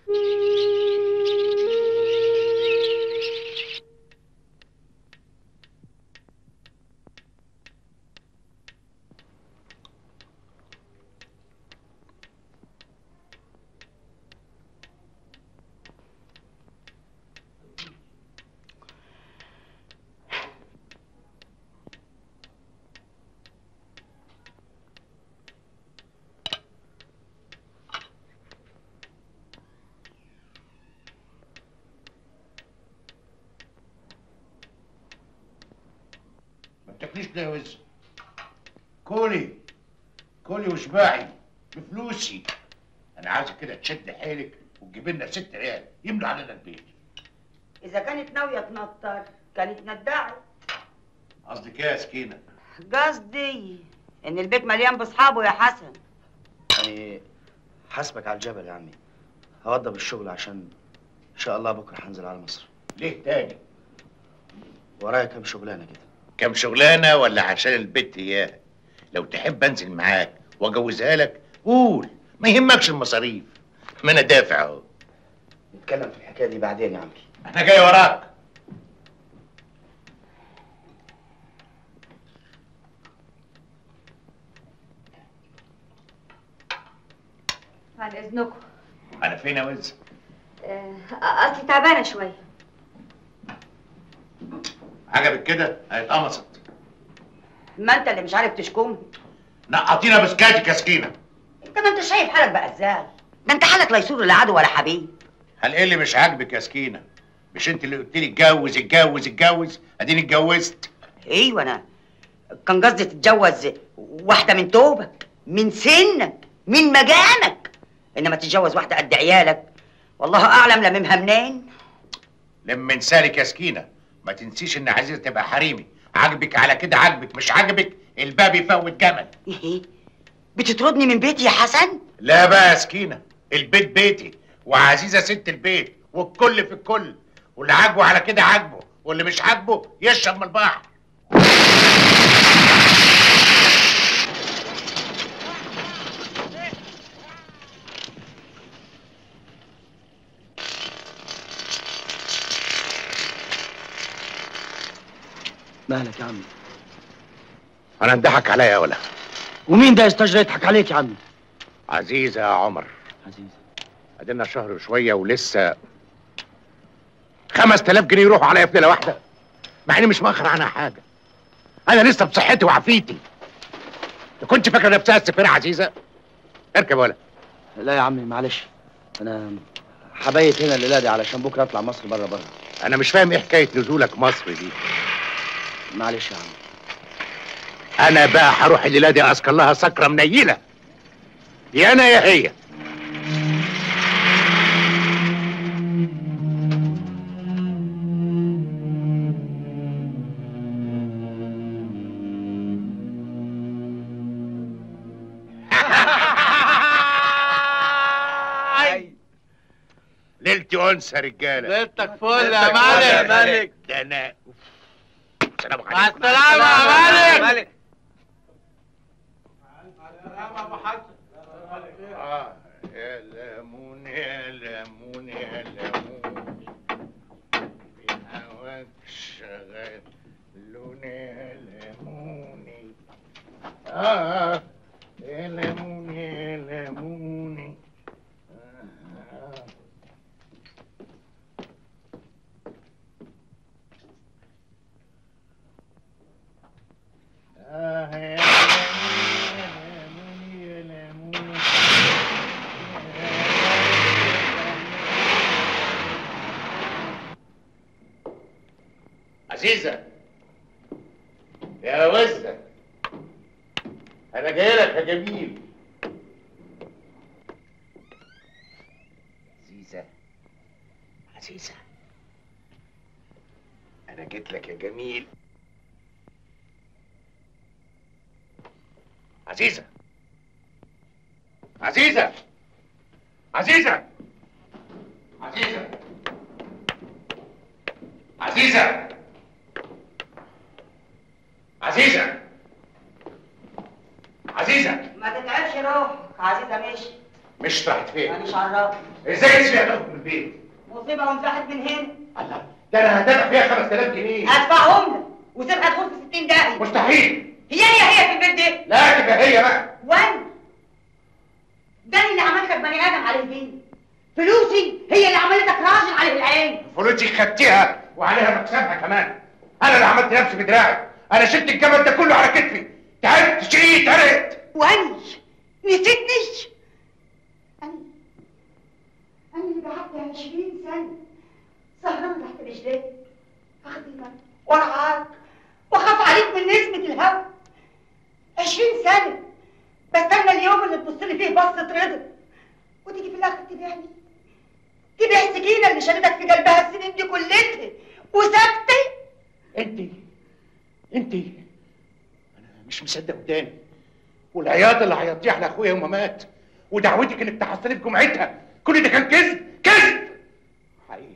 تاكليش ده يا وز. كولي كولي واشبعي بفلوسي. انا عاوزك كده تشد حيلك وتجيب لنا 6 عيال يملوا علينا البيت. اذا كانت ناويه تنطر كانت ندعت. قصدك ايه يا سكينه؟ قصدي ان البيت مليان باصحابه يا يعني حاسبك على الجبل يا عمي. هوضب الشغل عشان ان شاء الله بكره هنزل على مصر. ليه تاني؟ ورايا كام شغلانه كده. كام شغلانه ولا عشان البت اياها؟ لو تحب انزل معاك واجوزها لك قول، ما يهمكش المصاريف، ما انا دافع اهو. نتكلم في الحكايه دي بعدين يا عمي. انا جاي وراك. بعد اذنكم. انا فين يا وز؟ اصلي تعبانه شويه. عجبك كده؟ هيتقمصت. ما انت اللي مش عارف تشكمني. نقطينا بسكاتك يا سكينه. انت ما انت شايف حالك بقى ازاي؟ ده انت حالك لا يسور لا عدو ولا حبيب. هل ايه اللي مش عاجبك يا سكينه؟ مش انت اللي قلت لي اتجوز اتجوز اتجوز؟ اديني اتجوزت. ايوه انا كان قصدي تتجوز واحده من توبك، من سنك، من مجامك، انما تتجوز واحده قد عيالك والله اعلم لممها منين. لما نسالك يا سكينه ما تنسيش ان عزيزه تبقى حريمي. عاجبك على كده عاجبك، مش عاجبك الباب يفوت جمل. ايه بتطردني من بيتي يا حسن؟ لا بقى يا سكينه، البيت بيتي وعزيزه ست البيت والكل في الكل، واللي عاجبه على كده عاجبه واللي مش عاجبه يشرب من البحر. مالك يا عمي؟ انا انضحك عليا يا ولا. ومين ده يستجري يضحك عليك يا عمي؟ عزيزه يا عمر. عزيزة. ادينا شهر وشويه ولسه 5000 جنيه يروحوا عليا في ليله واحده، مع اني مش مأخر عنها حاجه. انا لسه بصحتي وعافيتي. انت كنت فاكره نفسها السفيره عزيزه؟ اركب ولا. لا يا عمي معلش، انا حبيت هنا الليله دي علشان بكره اطلع مصر بره. انا مش فاهم ايه حكايه نزولك مصر دي. معلش يا عمي. انا بقى هروح الليله دي اسكر لها سكره منيله، يا انا يا هي. ليلتي انثى يا رجاله. ليلتك فل يا مالك. ده انا السلام عليكم. مع السلامه يا مالك. يا ليمون يا ليمون يا ليمون بهواك شغال لوني يا ليموني. يا ليمون يا ليموني. عزيزة يا وزة، أنا جاي لك يا جميل. عزيزة عزيزة، أنا جيت لك يا جميل. عزيزة عزيزة عزيزة عزيزة عزيزة عزيزة عزيزة، ما تتعبش روحك، عزيزه مشي. مش راحت فين؟ مانيش عرفت. ازاي تسيبها تاخد من البيت؟ مصيبه وانزحت من هنا. الله، ده انا هدفع فيها 5000 جنيه. هدفعهم لك وسيبها تدخل في 60 داهيه. مستحيل. هي في البيت ده. لا تبقى هي بقى. وانا ده اللي عملتك بني ادم على البيت. فلوسي هي اللي عملتك راجل على العين. فلوسي خدتيها وعليها مكسبها كمان. انا اللي عملت نفسي بدراعي، انا شلت الجبل ده كله على كتفي. تعبت شقيت هرقت. واني نسيتنيش؟ انا اللي قعدت 20 سنه سهران تحت رجليك، اخدمك وارعاك واخاف عليك من نسمه الهوا. 20 سنه بستنى اليوم اللي تبص لي فيه بصه رضا وتيجي في الاخر تبيعني. تبيع السكينه اللي شالتك في قلبها السنين دي كلها وسكتي. انت انا مش مصدق قدامي، والعياط اللي عيطتيه على اخويا وما مات، ودعوتك انك تحصلي في جمعتها، كل ده كان كذب كذب. حقيقي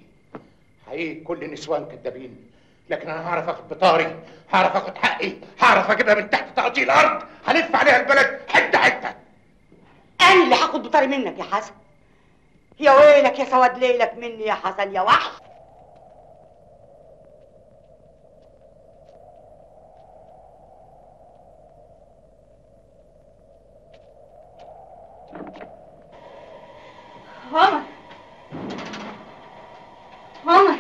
حقيقي كل النسوان كدابين، لكن انا هعرف اخد بطاري، هعرف اخد حقي، هعرف اجيبها من تحت تقطيع الارض، هلف عليها البلد حته حته. انا اللي هاخد بطاري منك يا حسن. يا ويلك يا سواد ليلك مني يا حسن يا وحش. عمر عمر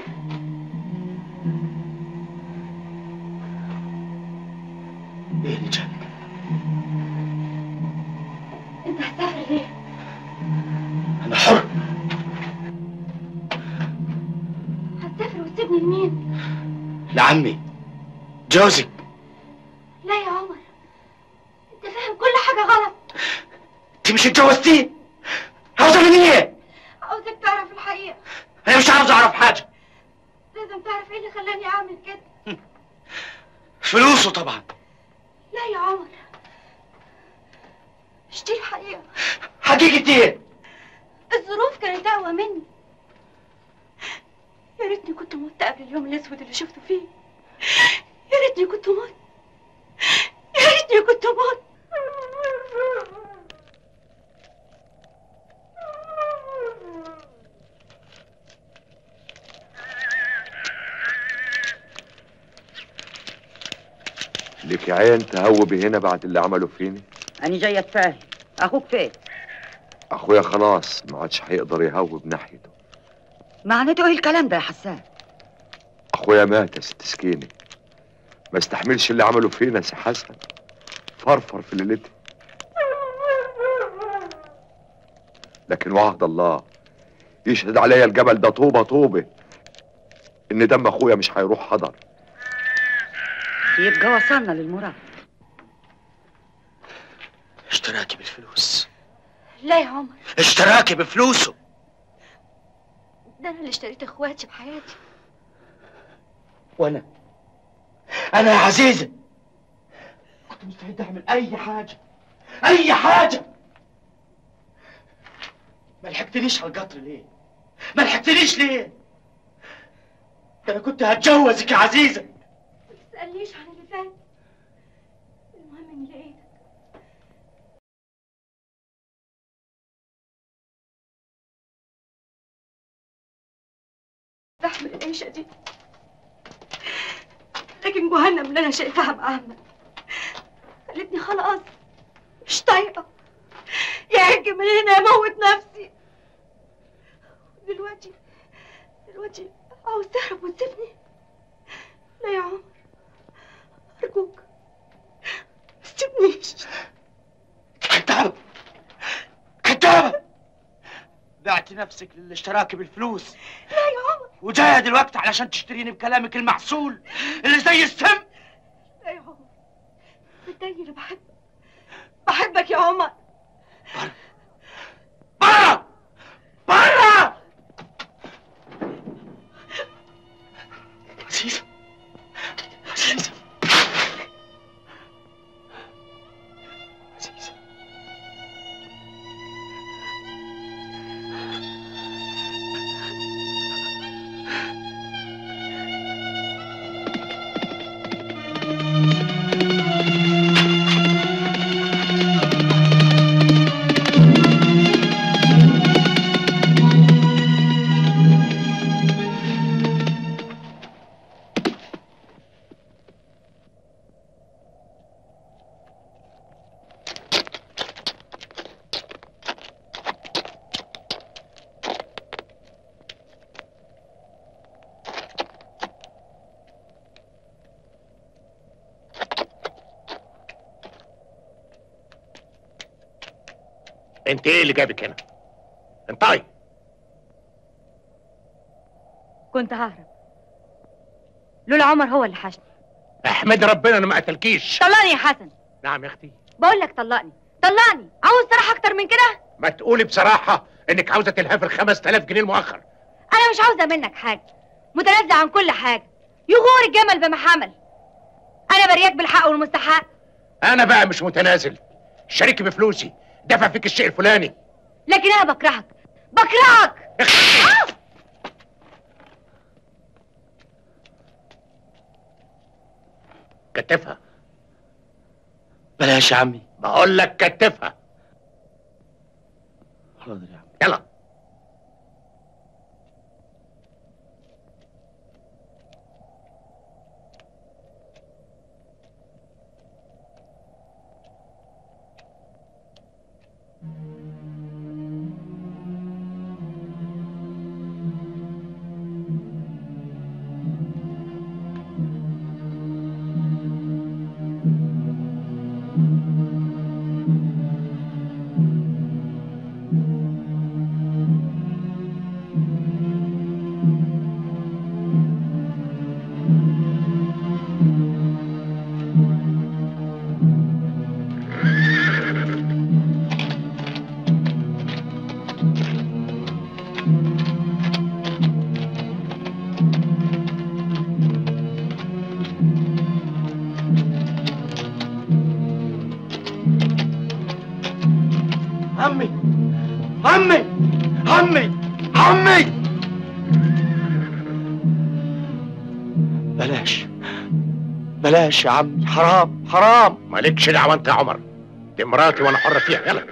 ايه اللي جابك؟ انت هتسافر ليه؟ انا حر. هتسافر وتسيبني لمين؟ لعمي جوزك. لا يا عمر، انت فاهم كل حاجة غلط. انت مش اتجوزتيه؟ عاوزة مني ايه؟ عاوزك تعرف الحقيقة. انا مش عاوز اعرف حاجة. لازم تعرف ايه اللي خلاني اعمل كده. فلوسه طبعا. لا يا عمر، مش دي الحقيقة. حقيقة ايه؟ الظروف كانت اقوى مني. يا ريتني كنت مت قبل اليوم الاسود اللي شفته فيه. يا ريتني كنت مت. يا ريتني كنت مت. ليك عين تهوبي هنا بعد اللي عمله فيني؟ أنا جاي أتفاهم. أخوك فين؟ اخويا خلاص ما عادش هيقدر يهوب ناحيته. معناته إيه الكلام ده يا حسان؟ اخويا مات يا ست سكينة، ما استحملش اللي عمله فينا سي حسن، فرفر في ليلتي. لكن وعد الله يشهد عليا الجبل ده طوبة طوبة ان دم اخويا مش هيروح حضر. يبقى وصلنا للمراد. اشتراكي بالفلوس. لا يا عمر، اشتراكي بفلوسه. ده انا اللي اشتريت اخواتي بحياتي. وانا يا عزيزة كنت مستعد اعمل اي حاجة، اي حاجة. ما لحقتنيش على القطر ليه؟ ما لحقتنيش ليه؟ ده انا كنت هتجوزك يا عزيزة. ما تسألنيش عن اللي فات، المهم اني لقيتك. استحمل العيشة دي، لكن جهنم اللي انا شايفاها مأمن خلتني خلاص مش طايقة. يهج من هنا يموت نفسي. دلوقتي عاوز تهرب وتسيبني؟ لا يا عمر، أرجوك ما تسيبنيش. كدابة كدابة، بعتي نفسك للاشتراك بالفلوس. لا يا عمر. وجاية دلوقتي علشان تشتريني بكلامك المعسول اللي زي السم. لا يا عمر، صدقني انا بحبك يا عمر. برا برا. عزيزة عزيزة عزيزة. انت ايه اللي جابك هنا؟ انطقي. كنت ههرب لولا عمر هو اللي حشني. احمد ربنا انا ما قتلكيش. طلقني يا حسن. نعم يا اختي. بقول لك طلقني طلقني. عاوز صراحة اكتر من كده؟ ما تقولي بصراحة انك عاوزة تلهفي ال 5000 جنيه المؤخر. انا مش عاوزة منك حاجة، متنازلة عن كل حاجة. يغور الجمل بما حمل. انا برياك بالحق والمستحق. انا بقى مش متنازل، شريكي بفلوسي دفع فيك الشيء الفلاني. لكن انا بكرهك. كتفها. بلاش يا عمي. بقول لك كتفها. حاضر يا عمي. يلا. عمي عمي عمي عمي بلاش يا عمي، حرام حرام. مالكش دعوه انت يا عمر، دي مراتي وانا حر فيها. يلا.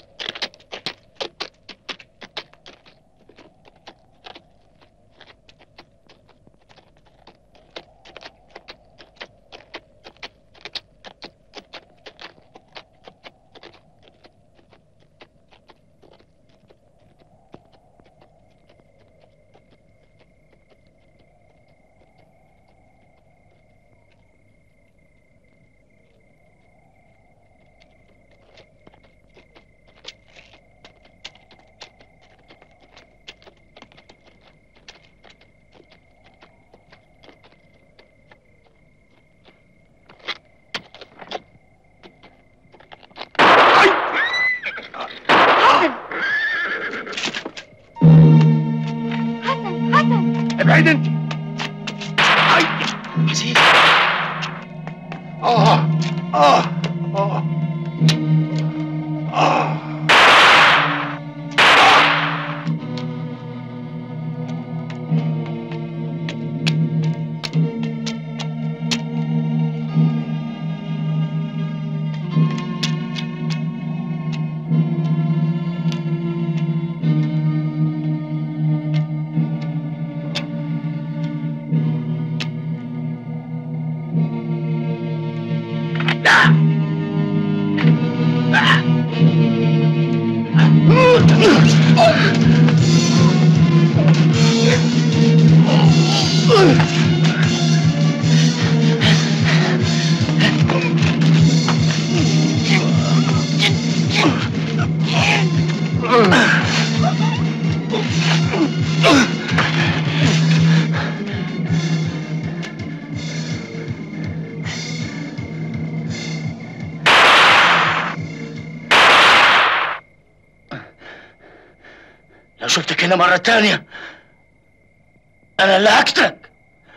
ابعد انت. عزيز. لو شفتك هنا مرة تانية أنا اللي هقتلك.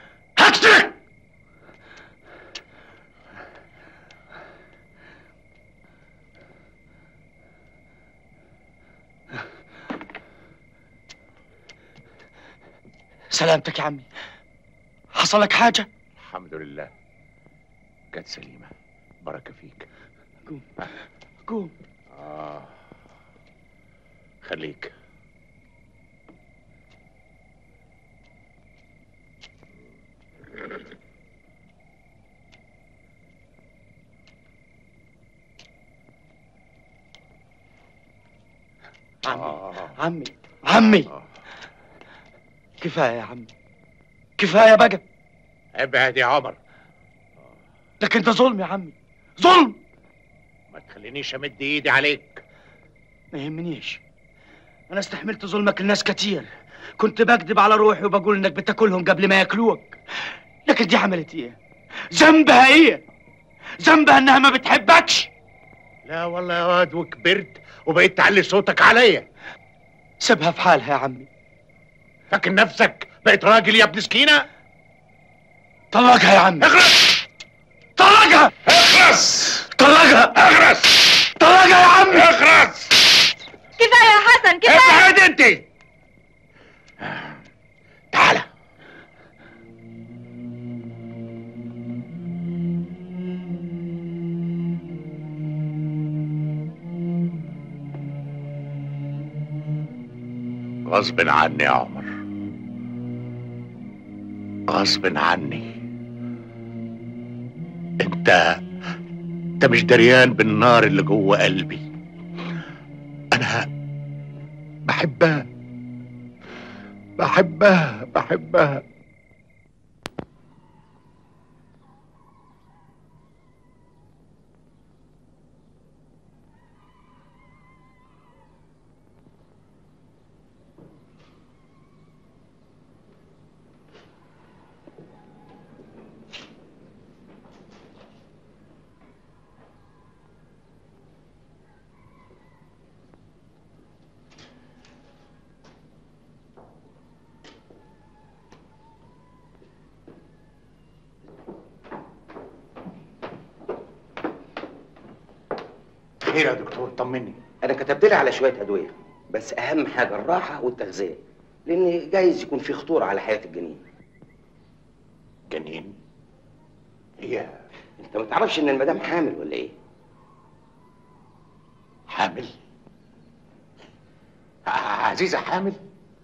سلامتك يا عمي، حصل لك حاجة؟ الحمد لله كانت سليمة، بركة فيك. قوم. خليك. عمي كفاية يا عمي، كفاية بقى. ابعد يا عمر. لكن ده ظلم يا عمي، ظلم. ما تخلينيش امد ايدي عليك. ما يهمنيش، انا استحملت ظلمك الناس كتير، كنت بكذب على روحي وبقول انك بتاكلهم قبل ما ياكلوك، لكن دي عملت ايه؟ ذنبها ايه؟ ذنبها انها ما بتحبكش. لا والله يا واد، وكبرت وبقيت تعلي صوتك عليا. سيبها في حالها يا عمي. فاكر نفسك بقيت راجل يا ابن سكينة؟ طلقها يا عمي. اخرس. طلقها. اخرس. طلقها. اخرس. طلقها يا عمي. اخرس. كفايه يا حسن، كفايه. ابعد انت. تعالى. غصب عني يا عمر، غصب عني. انت مش دريان بالنار اللي جوه قلبي. انا بحبها بحبها بحبها. خير يا دكتور؟ طمني. انا كتبت لي على شويه ادويه، بس اهم حاجه الراحه والتغذيه، لان جايز يكون في خطوره على حياه الجنين. جنين؟ هي انت ما تعرفش ان المدام حامل ولا ايه؟ حامل؟ عزيزه حامل؟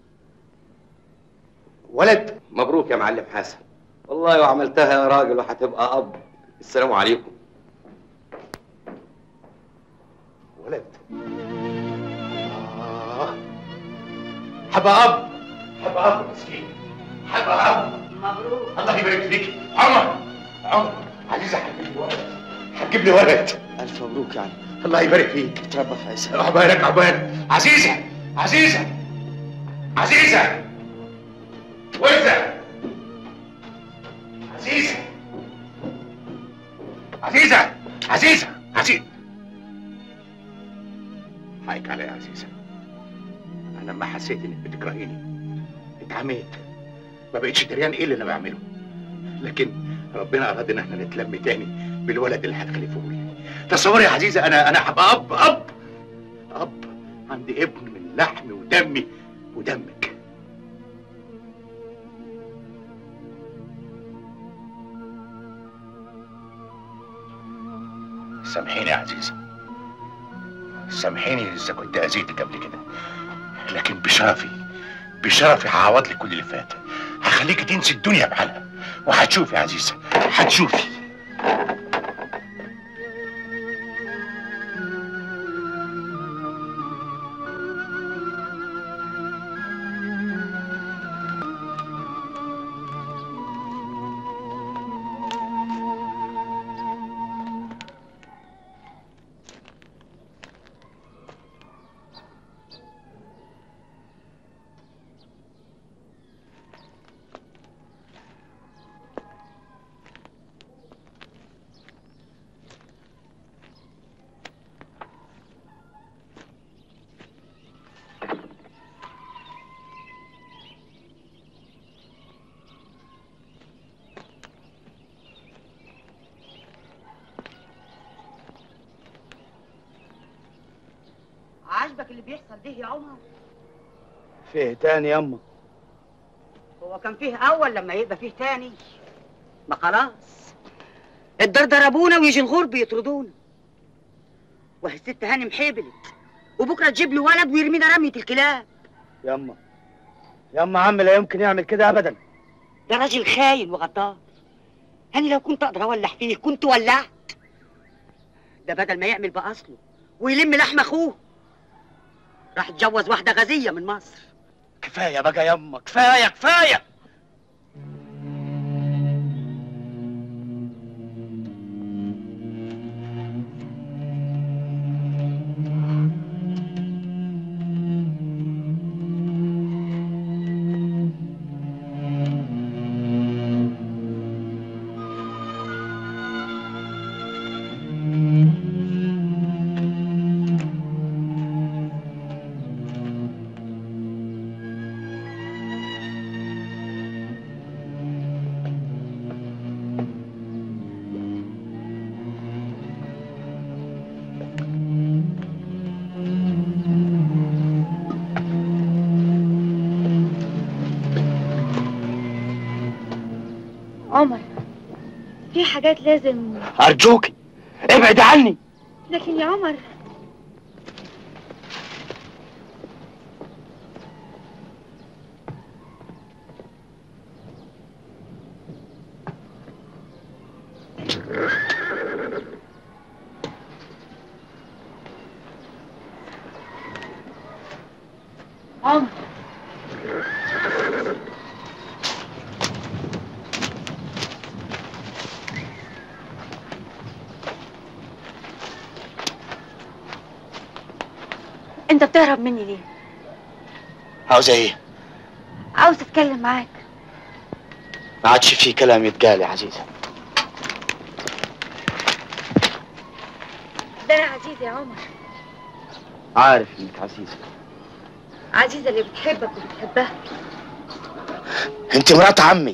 ولد؟ مبروك يا معلم حسن، والله وعملتها يا راجل وهتبقى اب. السلام عليكم. ولد؟ هبقى اب، هبقى اب مسكين، هبقى اب. مبروك. الله يبارك فيك. عمر عزيزه هتجيب لي ولد، هتجيب لي ولد. الف مبروك يا عم. الله يبارك فيك. تربى في عزك. عقبالك عقبالك. عزيزه عزيزه عزيزه وزه عزيزه عزيزه عزيزه عزيزه. حقك عليا يا عزيزه، انا لما حسيت انك بتكرهيني اتعميت، ما بقتش دريان ايه اللي انا بعمله، لكن ربنا اراد ان احنا نتلم تاني بالولد اللي هتخلفه لي. تصوري يا عزيزه انا هبقى اب عندي ابن من لحمي ودمي ودمك. سامحيني يا عزيزه، سامحيني اذا كنت اذيتك قبل كده، لكن بشرفي هعوض لك كل اللي فات، هخليكي تنسي الدنيا بحالها، وهتشوفي يا عزيزه هتشوفي. عاجبك اللي بيحصل ده يا عمر؟ فيه تاني ياما؟ هو كان فيه اول لما يبقى فيه تاني؟ ما خلاص الدار ضربونا ويجي الغرب يطردونا، وهي الست هانم حبلت وبكره تجيب له ولد ويرمينا رميه الكلاب. ياما عم لا يمكن يعمل كده ابدا. ده راجل خاين وغدار، انا لو كنت اقدر اولع فيه كنت ولعت. ده بدل ما يعمل باصله ويلم لحم اخوه راح اتجوز واحده غازيه من مصر. كفايه بقى ياما، كفايه. عمر، في حاجات لازم. أرجوكي ابعد عني. لكن يا عمر عمر، انت بتهرب مني ليه؟ عاوزة ايه؟ عاوز اتكلم معاك. ما عادش في كلام يتقال يا عزيزة. ده انا عزيزة يا عمر، عارف انك عزيزة. عزيزة اللي بتحبك وبتحبها. انت مرات عمي.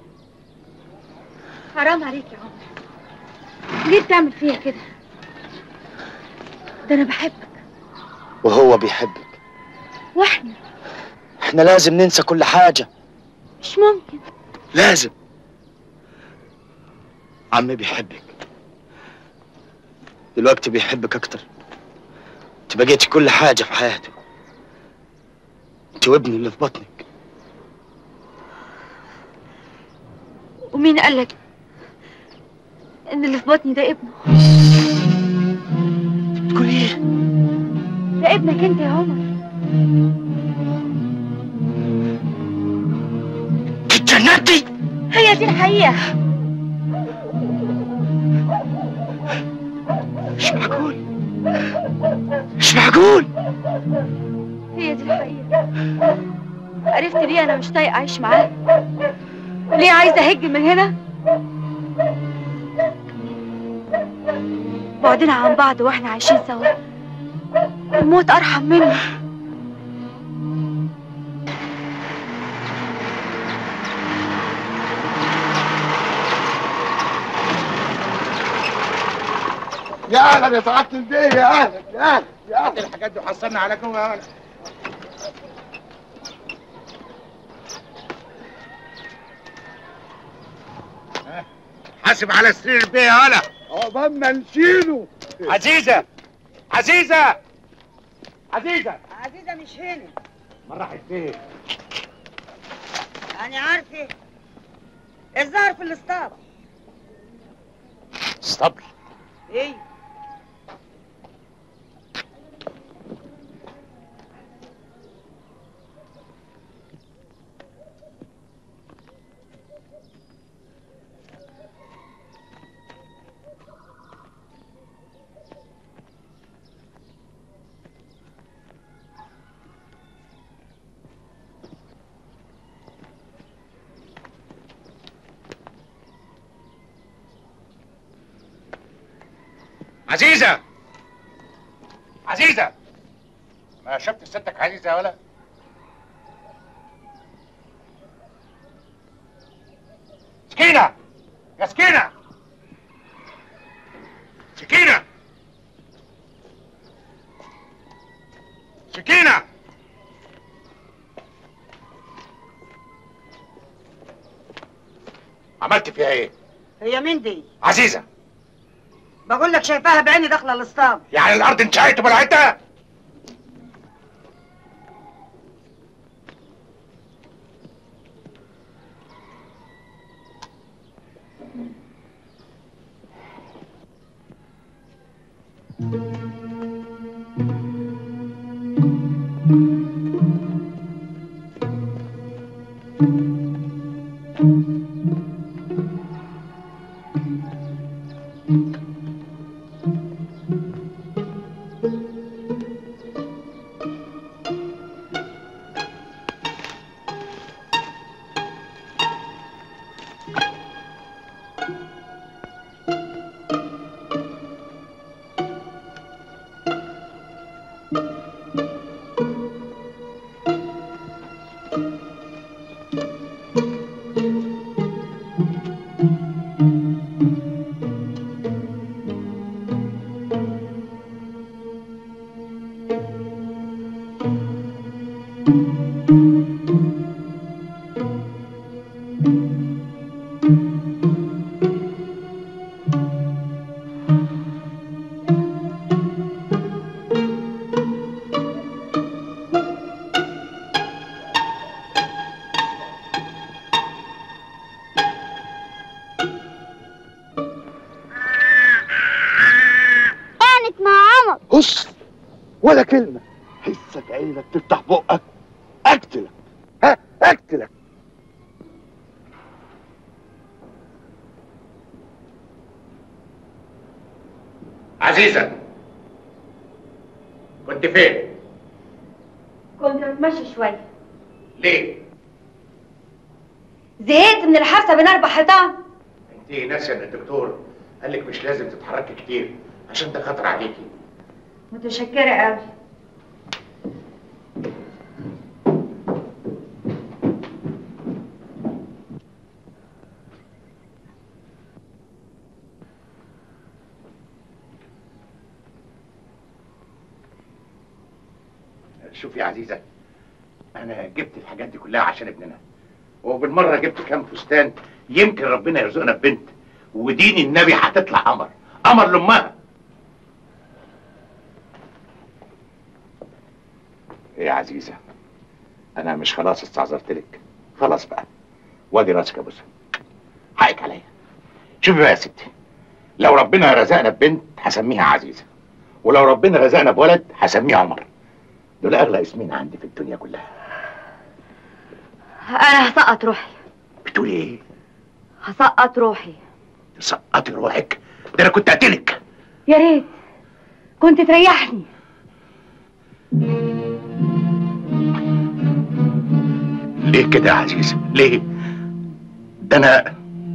حرام عليك يا عمر، ليه بتعمل فيها كده؟ ده انا بحبك وهو بيحبك. احنا لازم ننسى كل حاجة. مش ممكن. لازم. عمي بيحبك دلوقتي، بيحبك اكتر. انت بقيتي كل حاجة في حياته. انت وابني اللي في بطنك. ومين قالك ان اللي في بطني ده ابنه؟ تقولي ايه؟ ده ابنك انت يا عمر. اتجننتي؟ هي دي الحقيقة. مش معقول، مش معقول. هي دي الحقيقة. عرفت ليه انا مش طايقة اعيش معاه؟ ليه عايزة اهج من هنا؟ بعدنا عن بعض واحنا عايشين سوا، الموت ارحم منه. يا اهلا يا سعاده البيه، يا اهلا يا اهلا يا اهلا. الحاجات دي وحصلنا على جوه يا ولد. حاسب على سرير البيه يا ولد. عقبال ما نشيله. عزيزة، عزيزة، عزيزة. عزيزة مش هنا. ما راحت فين؟ أنا عارفة، الظاهر في الاسطبل. اسطبل؟ ايه؟ عزيزة، عزيزة، ما شفت ستك عزيزة يا ولد؟ سكينة، يا سكينة، سكينة، سكينة. عملت فيها ايه؟ هي مين دي؟ عزيزة. بقول لك شايفاها بعيني داخله الاسطبل. يعني الارض انشقت وبلعتها؟ هص ولا كلمة. حسك عينك تفتح بقك اقتلك. ها اقتلك. عزيزة، كنت فين؟ كنت بتمشى شوية. ليه؟ زهقت من الحبسة بين 4 حيطان. انت ناسية ان الدكتور قال لك مش لازم تتحركي كتير عشان ده خطر عليكي. متشكرة قوي. شوفي يا عزيزة، أنا جبت الحاجات دي كلها عشان ابننا، وبالمرة جبت كام فستان يمكن ربنا يرزقنا ببنت، ودين النبي هتطلع قمر، قمر لأمها. إيه يا عزيزة، أنا مش خلاص استعذرت لك؟ خلاص بقى، وادي راسك يا بوسة، حقك عليا. شوفي بقى يا ستي، لو ربنا رزقنا ببنت هسميها عزيزة، ولو ربنا رزقنا بولد هسميه عمر. دول اغلى اسمين عندي في الدنيا كلها. انا هسقط روحي. بتقولي ايه؟ هسقط روحي. تسقطي روحك؟ ده انا كنت قاتلك. يا ريت كنت تريحني. ليه كده يا عزيزة؟ ليه؟ ده انا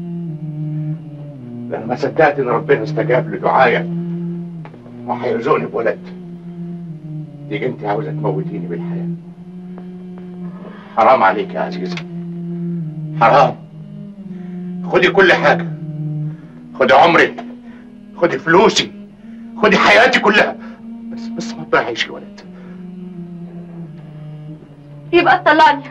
ما صدقت ان ربنا استجاب لدعايا وهيرزقني بولد. تيجي انت عاوزه تموتيني بالحياه. حرام عليك يا عزيزه، حرام. خدي كل حاجه، خدي عمري، خدي فلوسي، خدي حياتي كلها، بس ما تضيعيش الولد. يبقى تطلقني.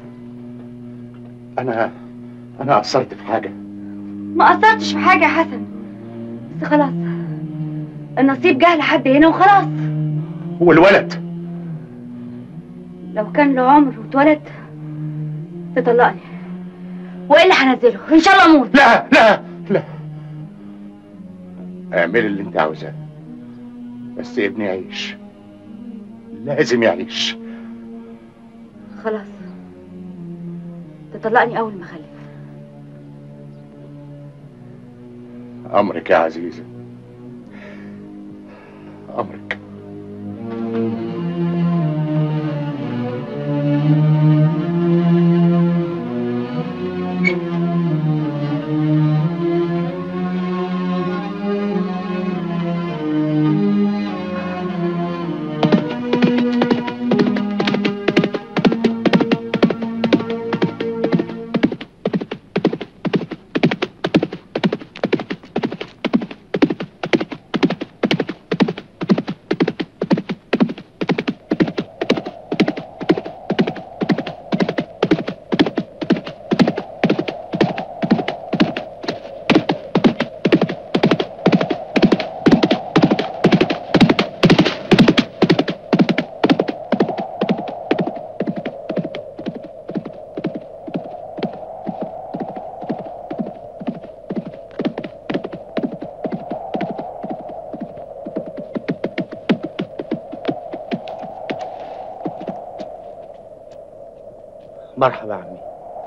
انا قصرت في حاجه؟ ما قصرتش في حاجه يا حسن، بس خلاص النصيب جه لحد هنا وخلاص. والولد لو كان له عمر واتولد تطلقني، والا هنزله ان شاء الله اموت. لا لا لا، اعملي اللي انت عاوزاه، بس ابني يعيش، لازم يعيش. خلاص تطلقني اول ما اخلف. امرك يا عزيزه، امرك. مرحبا عمي.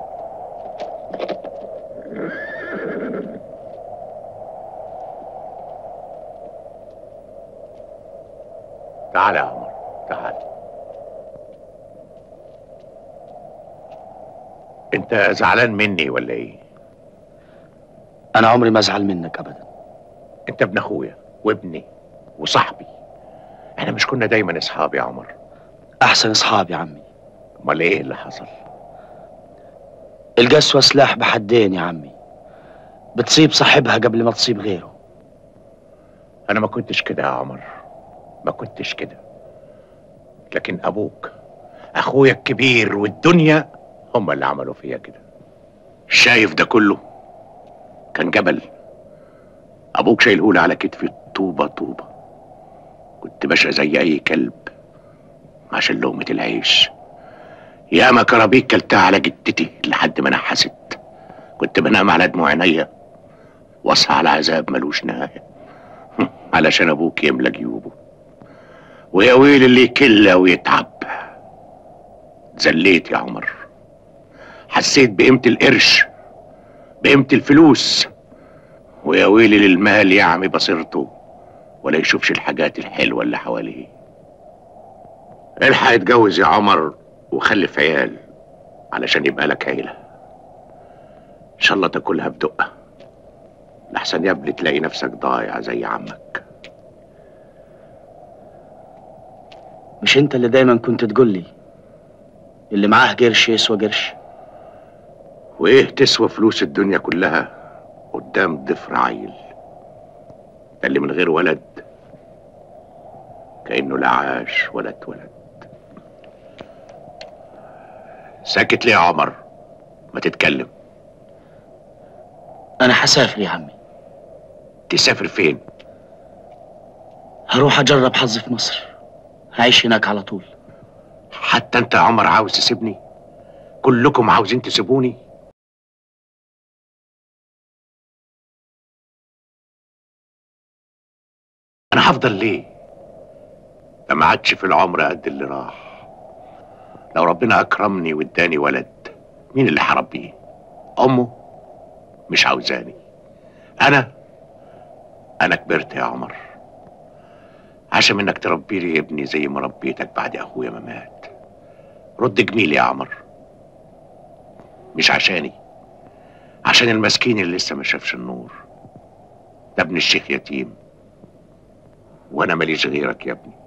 تعال يا عمر، تعال. انت زعلان مني ولا ايه؟ انا عمري ما ازعل منك ابدا. انت ابن اخويا وابني وصاحبي، احنا مش كنا دايما اصحاب يا عمر؟ احسن اصحاب يا عمي. امال ايه اللي حصل؟ القسوة سلاح بحدين يا عمي، بتصيب صاحبها قبل ما تصيب غيره. انا ما كنتش كده يا عمر، ما كنتش كده، لكن ابوك اخويا الكبير والدنيا هم اللي عملوا فيا كده. شايف ده كله كان جبل ابوك شايلهولي على كتفي طوبه طوبه، كنت باشا زي اي كلب عشان لقمه العيش. ياما كرابيك كلتها على جدتي لحد ما نحست، كنت بنام على دموع عينيا واصحى على عذاب ملوش نهايه علشان ابوك يملى جيوبه. ويا ويل اللي يكل ويتعب. زليت يا عمر، حسيت بقيمة القرش، بقيمة الفلوس، ويا ويلي للمال يعمي بصيرته ولا يشوفش الحاجات الحلوة اللي حواليه. الحق اتجوز يا عمر وخلف عيال علشان يبقى لك عيلة ان شاء الله تاكلها بدقة، لحسن يا ابني تلاقي نفسك ضايع زي عمك. مش انت اللي دايما كنت تقول لي اللي معاه قرش يسوى قرش؟ وايه تسوى فلوس الدنيا كلها قدام ضفر عيل اللي من غير ولد كأنه لا عاش ولا اتولد. ساكت ليه يا عمر؟ ما تتكلم. انا هسافر يا عمي. تسافر فين؟ هروح اجرب حظي في مصر، هعيش هناك على طول. حتى انت يا عمر عاوز تسيبني؟ كلكم عاوزين تسيبوني؟ انا هفضل ليه؟ ده ما عادش في العمر قد اللي راح. لو ربنا اكرمني واداني ولد، مين اللي هربيه؟ امه مش عاوزاني. انا كبرت يا عمر، عشان منك تربي لي ابني زي ما ربيتك بعد اخويا ما مات. رد جميل يا عمر، مش عشاني، عشان المسكين اللي لسه ما شافش النور. ده ابن الشيخ يتيم وانا ماليش غيرك يا ابني.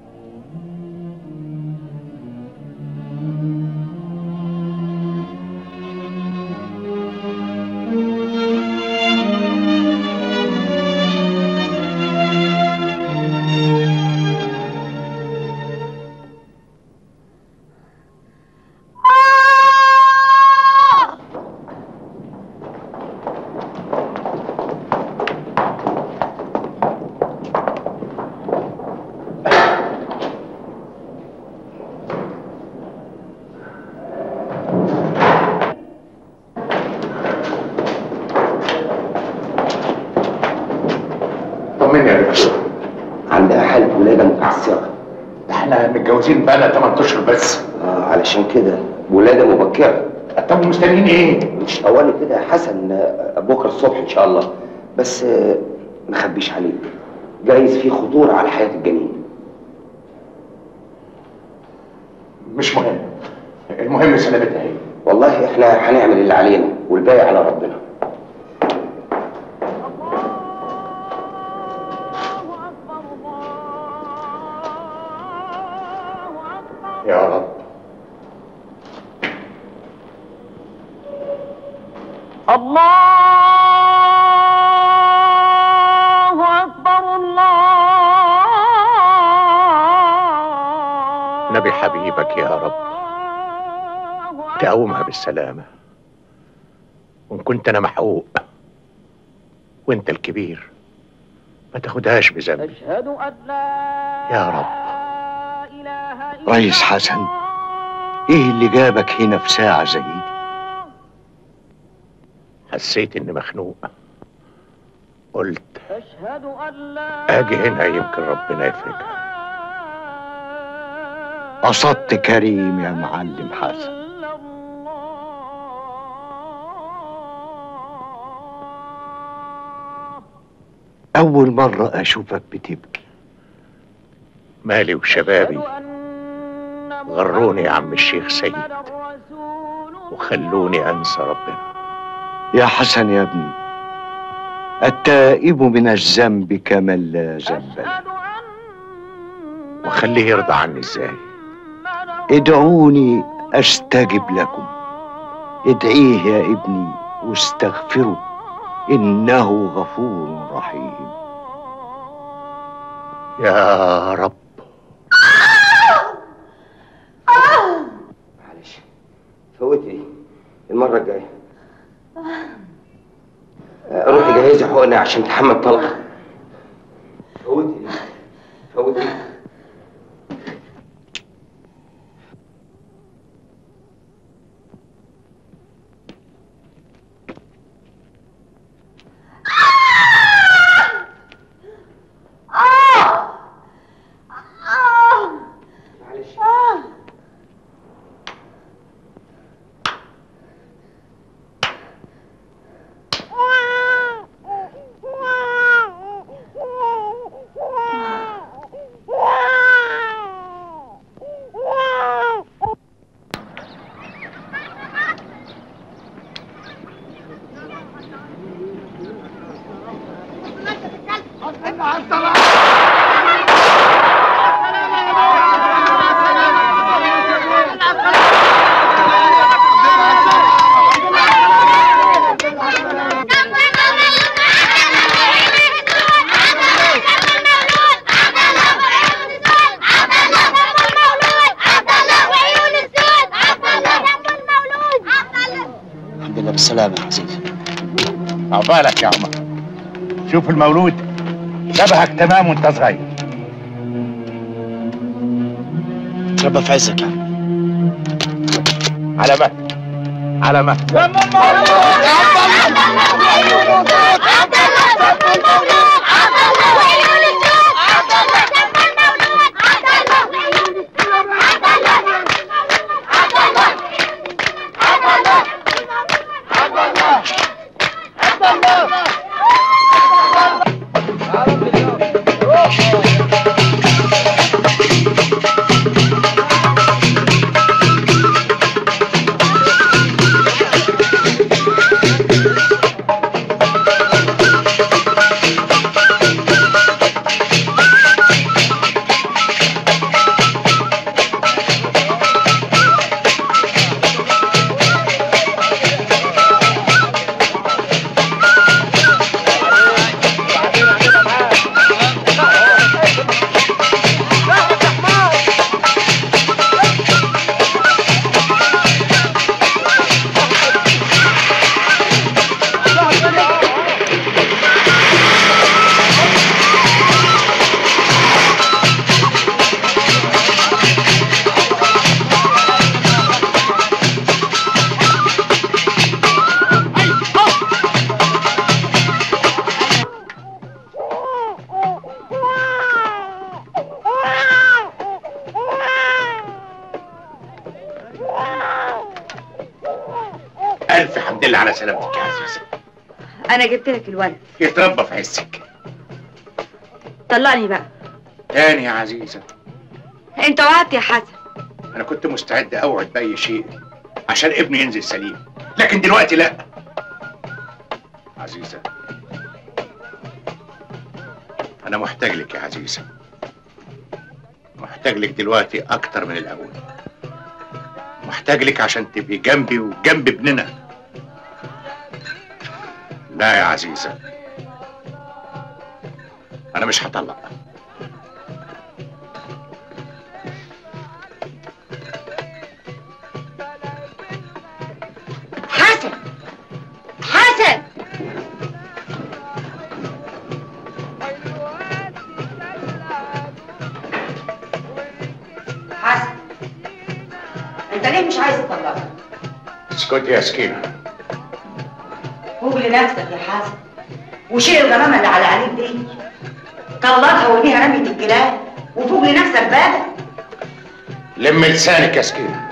طمني يا دكتور. عندها حالة ولادة متعثرة. احنا متجوزين بقالنا 8 اشهر بس. علشان كده ولادة مبكرة. طب مستنيين ايه؟ مش طوالي كده يا حسن، بكرة الصبح ان شاء الله. بس ما اخبيش عليك، جايز في خطورة على حياة الجنين. مش مهم، المهم سلامتها هي. والله احنا هنعمل اللي علينا والباقي على ربنا. يا رب. الله أكبر الله. نبي حبيبك يا رب تقومها بالسلامة، وإن كنت أنا محقوق وإنت الكبير ما تاخدهاش بذنبي يا رب. ريس حسن، ايه اللي جابك هنا في ساعة زي دي؟ حسيت اني مخنوق، قلت اجي هنا يمكن ربنا يفرجها. قصدت كريم يا معلم حسن. أول مرة أشوفك بتبكي. مالي وشبابي غروني يا عم الشيخ سيد وخلوني أنسى ربنا. يا حسن يا ابني، التائب من الذنب كمن لا ذنب له. وخليه يرضى عني ازاي؟ ادعوني استجب لكم. ادعيه يا ابني واستغفره، انه غفور رحيم. يا رب. معلش فوتي المرة الجاية. روحي جهزي حقنة عشان تحمل طلقة. فوتي. بالسلامة يا عزيز. عقبالك يا عمر. شوف المولود شبهك تمام وانت صغير. تربى في عزك يعني. على مهل على مهل. ألف حمد لله على سلامتك يا عزيزة. أنا جبت لك الولد. يتربى في عزك. طلقني بقى. تاني يا عزيزة. أنت وعدت يا حسن. أنا كنت مستعد أوعد بأي شيء عشان ابني ينزل سليم، لكن دلوقتي لأ. عزيزة، أنا محتاج لك يا عزيزة. محتاج لك دلوقتي أكتر من الأول. محتاج لك عشان تبقي جنبي وجنب ابننا. لا يا عزيزة، أنا مش هطلق. حسن حسن، حسن، انت ليه مش عايز تطلقها؟ اسكتي يا سكينة. فوق لنفسك يا حسن وشيل الغمامة اللي على عليك دي. طلقها وارميها رمية الكلاب وفوق لنفسك بقى. لم لسانك يا سكينة.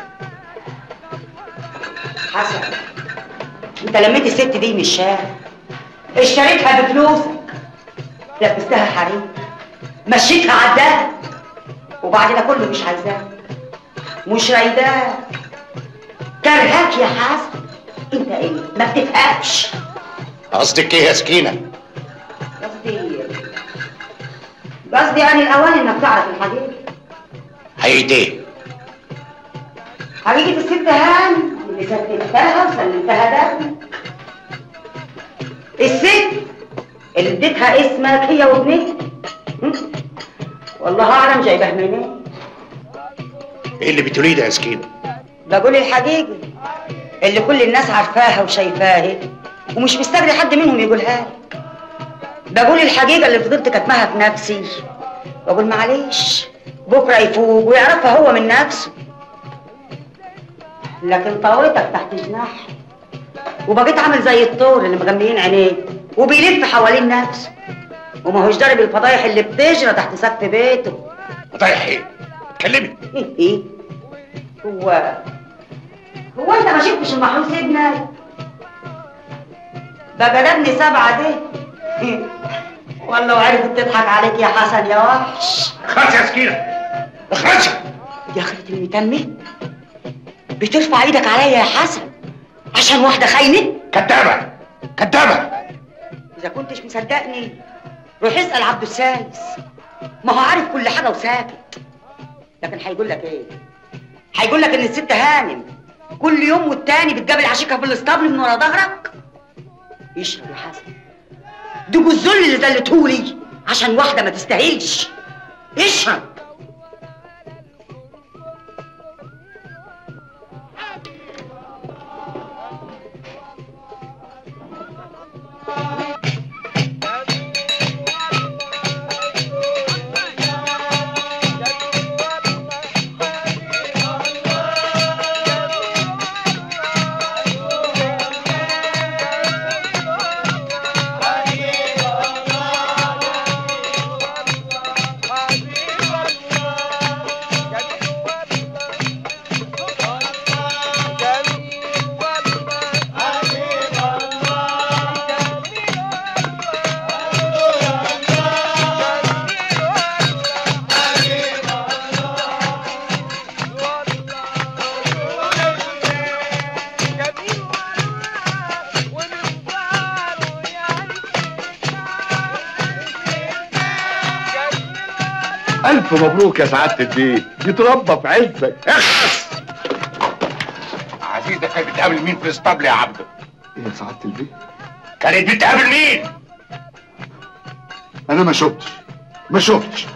حسن، انت لميت الست دي من الشارع، اشتريتها بفلوسك، لبستها حريم، مشيتها عداها، وبعد ده كله مش عايزاك، مش رايداك، كرهاك يا حسن. انت ايه؟ ما بتفهمش. قصدك ايه يا سكينة؟ قصدي يعني الاوان انك تعرف الحقيقة. حقيقة ايه؟ حقيقة الست هاني اللي سكتها وسلمتها دم. الست اللي اديتها اسمك هي وابنتها. والله اعلم جايبها منين. ايه اللي بتقوليه ده يا سكينة؟ بقول الحقيقة اللي كل الناس عارفاها وشايفاها ومش مستجري حد منهم يقولها لك. بقول الحقيقة اللي فضلت كاتماها في نفسي. بقول معلش بكرة يفوق ويعرفها هو من نفسه. لكن طويتك تحت جناحي وبقيت عامل زي الطور اللي مغميين عينيه وبيلف حوالين نفسه وما هوش ضارب الفضايح اللي بتجرى تحت سقف بيته. فضايح ايه؟ اتكلمي. ايه؟ هو انت ما شفتش المحروس ابنك؟ بقى ده ابن 7 ده. والله وعرفت تضحك عليك يا حسن يا وحش. اخرجي يا سكينة، اخرجي. يا اخرة المتمة، بترفع ايدك عليا يا حسن عشان واحدة خاينة؟ كدابة كدابة. إذا كنتش مصدقني روح اسال عبد السايس، ما هو عارف كل حاجه وساكت. لكن هيقول لك ايه؟ هيقول لك ان الست هانم كل يوم والتاني بتجاب العشيكه في الاسطبل من ورا ظهرك. اشرب يا حسن، دوب الذل اللي ذلتهولي عشان واحده ما تستاهلش. اشرب. ألف مبروك يا سعادة البيت، يتربى في عزك. اخلص. عزيزة كانت بتقابل مين في الاسطبل يا عبده؟ إيه يا سعادة البيت؟ كانت بتقابل مين؟ أنا ما شفتش.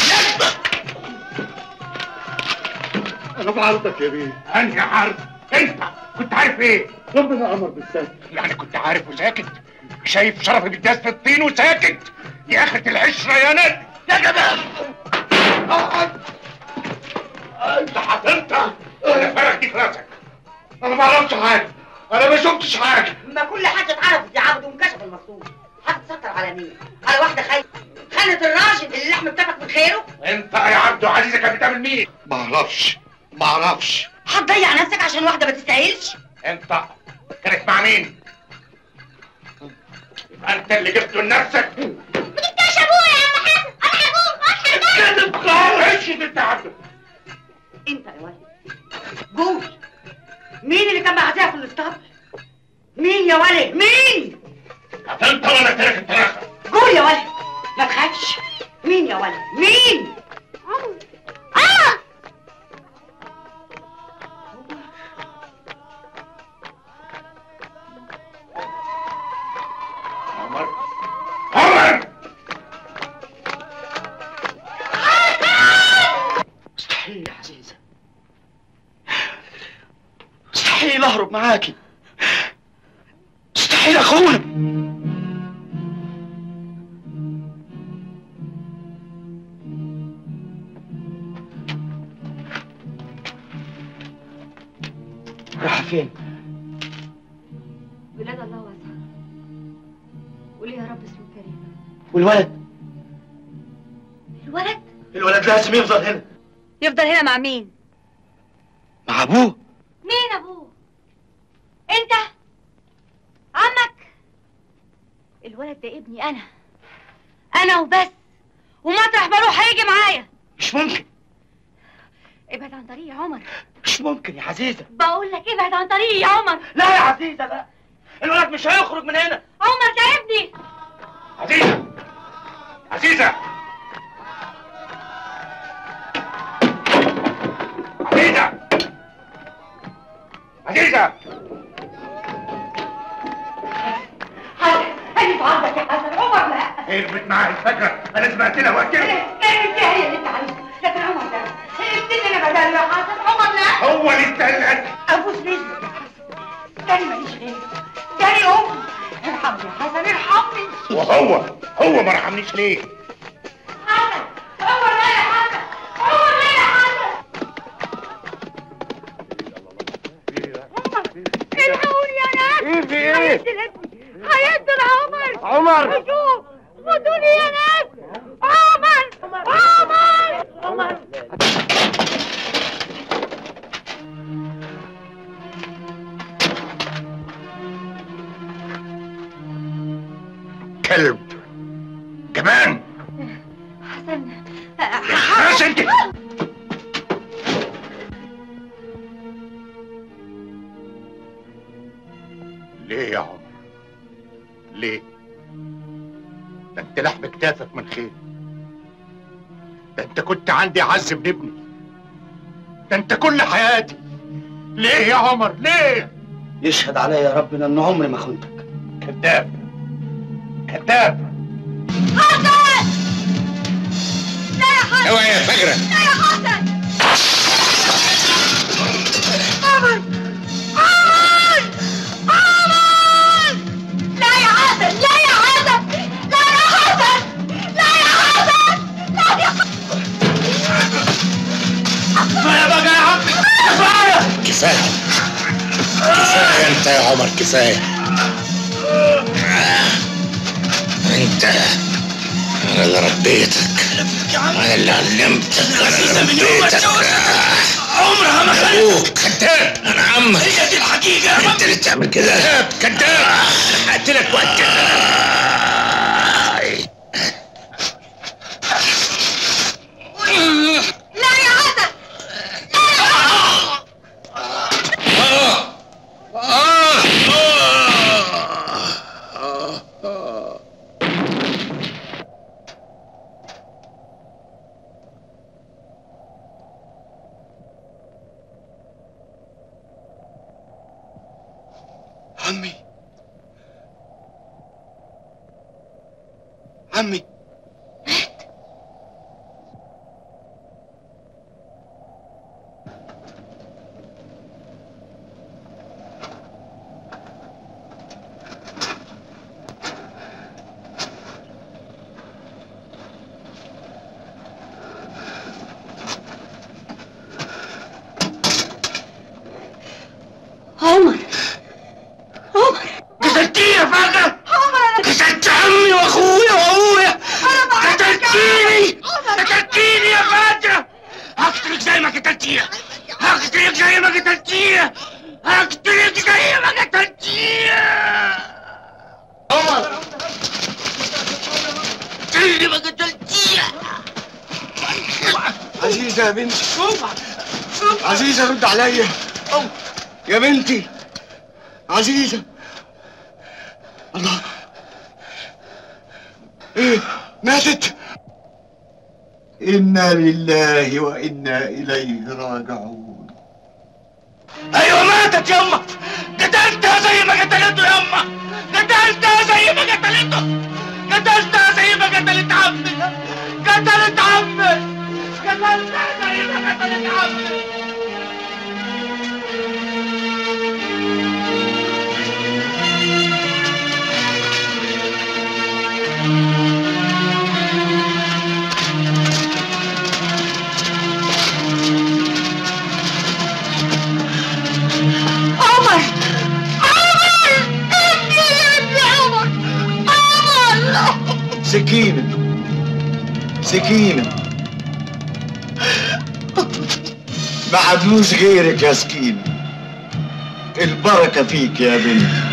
أنا في عرضك يا بيه. أنهي عرض؟ أنت كنت عارف إيه؟ ربنا أمر بالستر. يعني كنت عارف وساكت؟ شايف شرفي بيتداس في الطين وساكت؟ يا آخرة العشرة يا ند يا جمال. انت حاططها انا فرق دي في راسك. انا ما اعرفش حاجه، انا ما شفتش حاجه. ما كل حاجه اتعرفت يا عبد وانكشف المصروف. هتتستر على مين؟ على واحده خانت الراجل اللي اللحم اتفق من خيره؟ انت يا عبد وعزيزه كانت بتعمل مين؟ ما اعرفش. هتضيع نفسك عشان واحده ما تستاهلش؟ انت كانت مع مين؟ يبقى انت اللي جبته لنفسك. ما تفتحش ابويا يا عم حسن، انا هجوم كذب خالص. انت يا عبد. انت يا ولد قول، مين اللي كان معزيها في الاسطبل؟ مين يا ولد؟ مين؟ انت ولا ترك التراخة؟ قول يا ولد ما تخافش. مين يا ولد؟ مين؟ عمر مستحيل يا عزيزة، مستحيل اهرب معاكي، مستحيل اخونك. رايحة فين؟ بلاد الله واسعة، قولي يا رب اسمه كريم. والولد؟ الولد لازم يفضل هنا. يفضل هنا مع مين؟ مع ابوه. مين ابوه؟ انت؟ عمك؟ الولد ده ابني انا وبس، ومطرح ما اروح هيجي معايا. مش ممكن. ابعد عن طريقي يا عمر. مش ممكن يا عزيزة. بقول لك ابعد عن طريقي يا عمر. لا يا عزيزة لا، الولد مش هيخرج من هنا. عمر ده ابني. عزيزة عزيزة عزيزة هاني في عرضك يا حسن. عمر لا. هربت معاها الفجرة، انا لازم اقتلها واقتلها. كانت هي اللي انت عايزها، لكن عمر ده ابتدي انا بدل يا حسن. عمر لا. هو اللي استهلك. ابوس رجلك يا حسن، تاني ماليش غيره، تاني امي. ارحمني يا حسن ارحمني. وهو ما رحمنيش ليه؟ حسن عمر لا يا حسن، عمر لا يا حسن. الحقوني يا ناس. ايه في ايه؟ هيقتل عمر. عمر شوف خدوني يا ناس. عمر كلب كمان. حسن انت ليه يا عمر؟ ليه؟ ده انت لحم كتافك من خير. ده انت كنت عندي اعز من ابني. ده انت كل حياتي. ليه يا عمر ليه؟ يشهد عليا ربنا ان عمري ما خنتك. كذاب كذاب. حسن! لا يا حسن! اوعي يا فجرة! لا يا حسن! عمر! عمر! عمر! لا يا حسن! لا يا حسن! لا يا حسن! لا يا حسن! لا يا حسن! كفايه بقى يا عمي كفايه. كفايه كفايه انت يا عمر كفايه. انت انا اللي ربيتك، انا اللي علمتك، انا اللي ربيتك. عمرها ما خلت. ابوك كذاب. انا عمك. هي دي الحقيقه. انت اللي تعمل كده. كذاب. انا هقتلك وقتك. لا يا حسن! عمي عمي عمر! عمر! قتلتيه يا فاقة. قتلت عمي واخويا وابويا. قتلتيني يا فاجرة. هقتلك زي ما قتلتيها. هقتلك زي ما قتلتيها. هقتلك زي ما قتلتيها. عمر! زي ما قتلتيها. عزيزة يا بنتي. عزيزة رد عليا. يا بنتي عزيزة. الله، ايه ماتت؟ إنا لله وإنا إليه راجعون. ايوه ماتت يما. قتلتها زي ما قتلته يما. قتلتها زي ما قتلته. قتلتها زي ما قتلت عمي. قتلت عمي. قتلتها زي ما قتلت عمي. عمر! عمر! ابني عمر! عمر! سكينة سكينة، ما عدلوش غيرك يا سكينة. البركة فيك يا بنتي.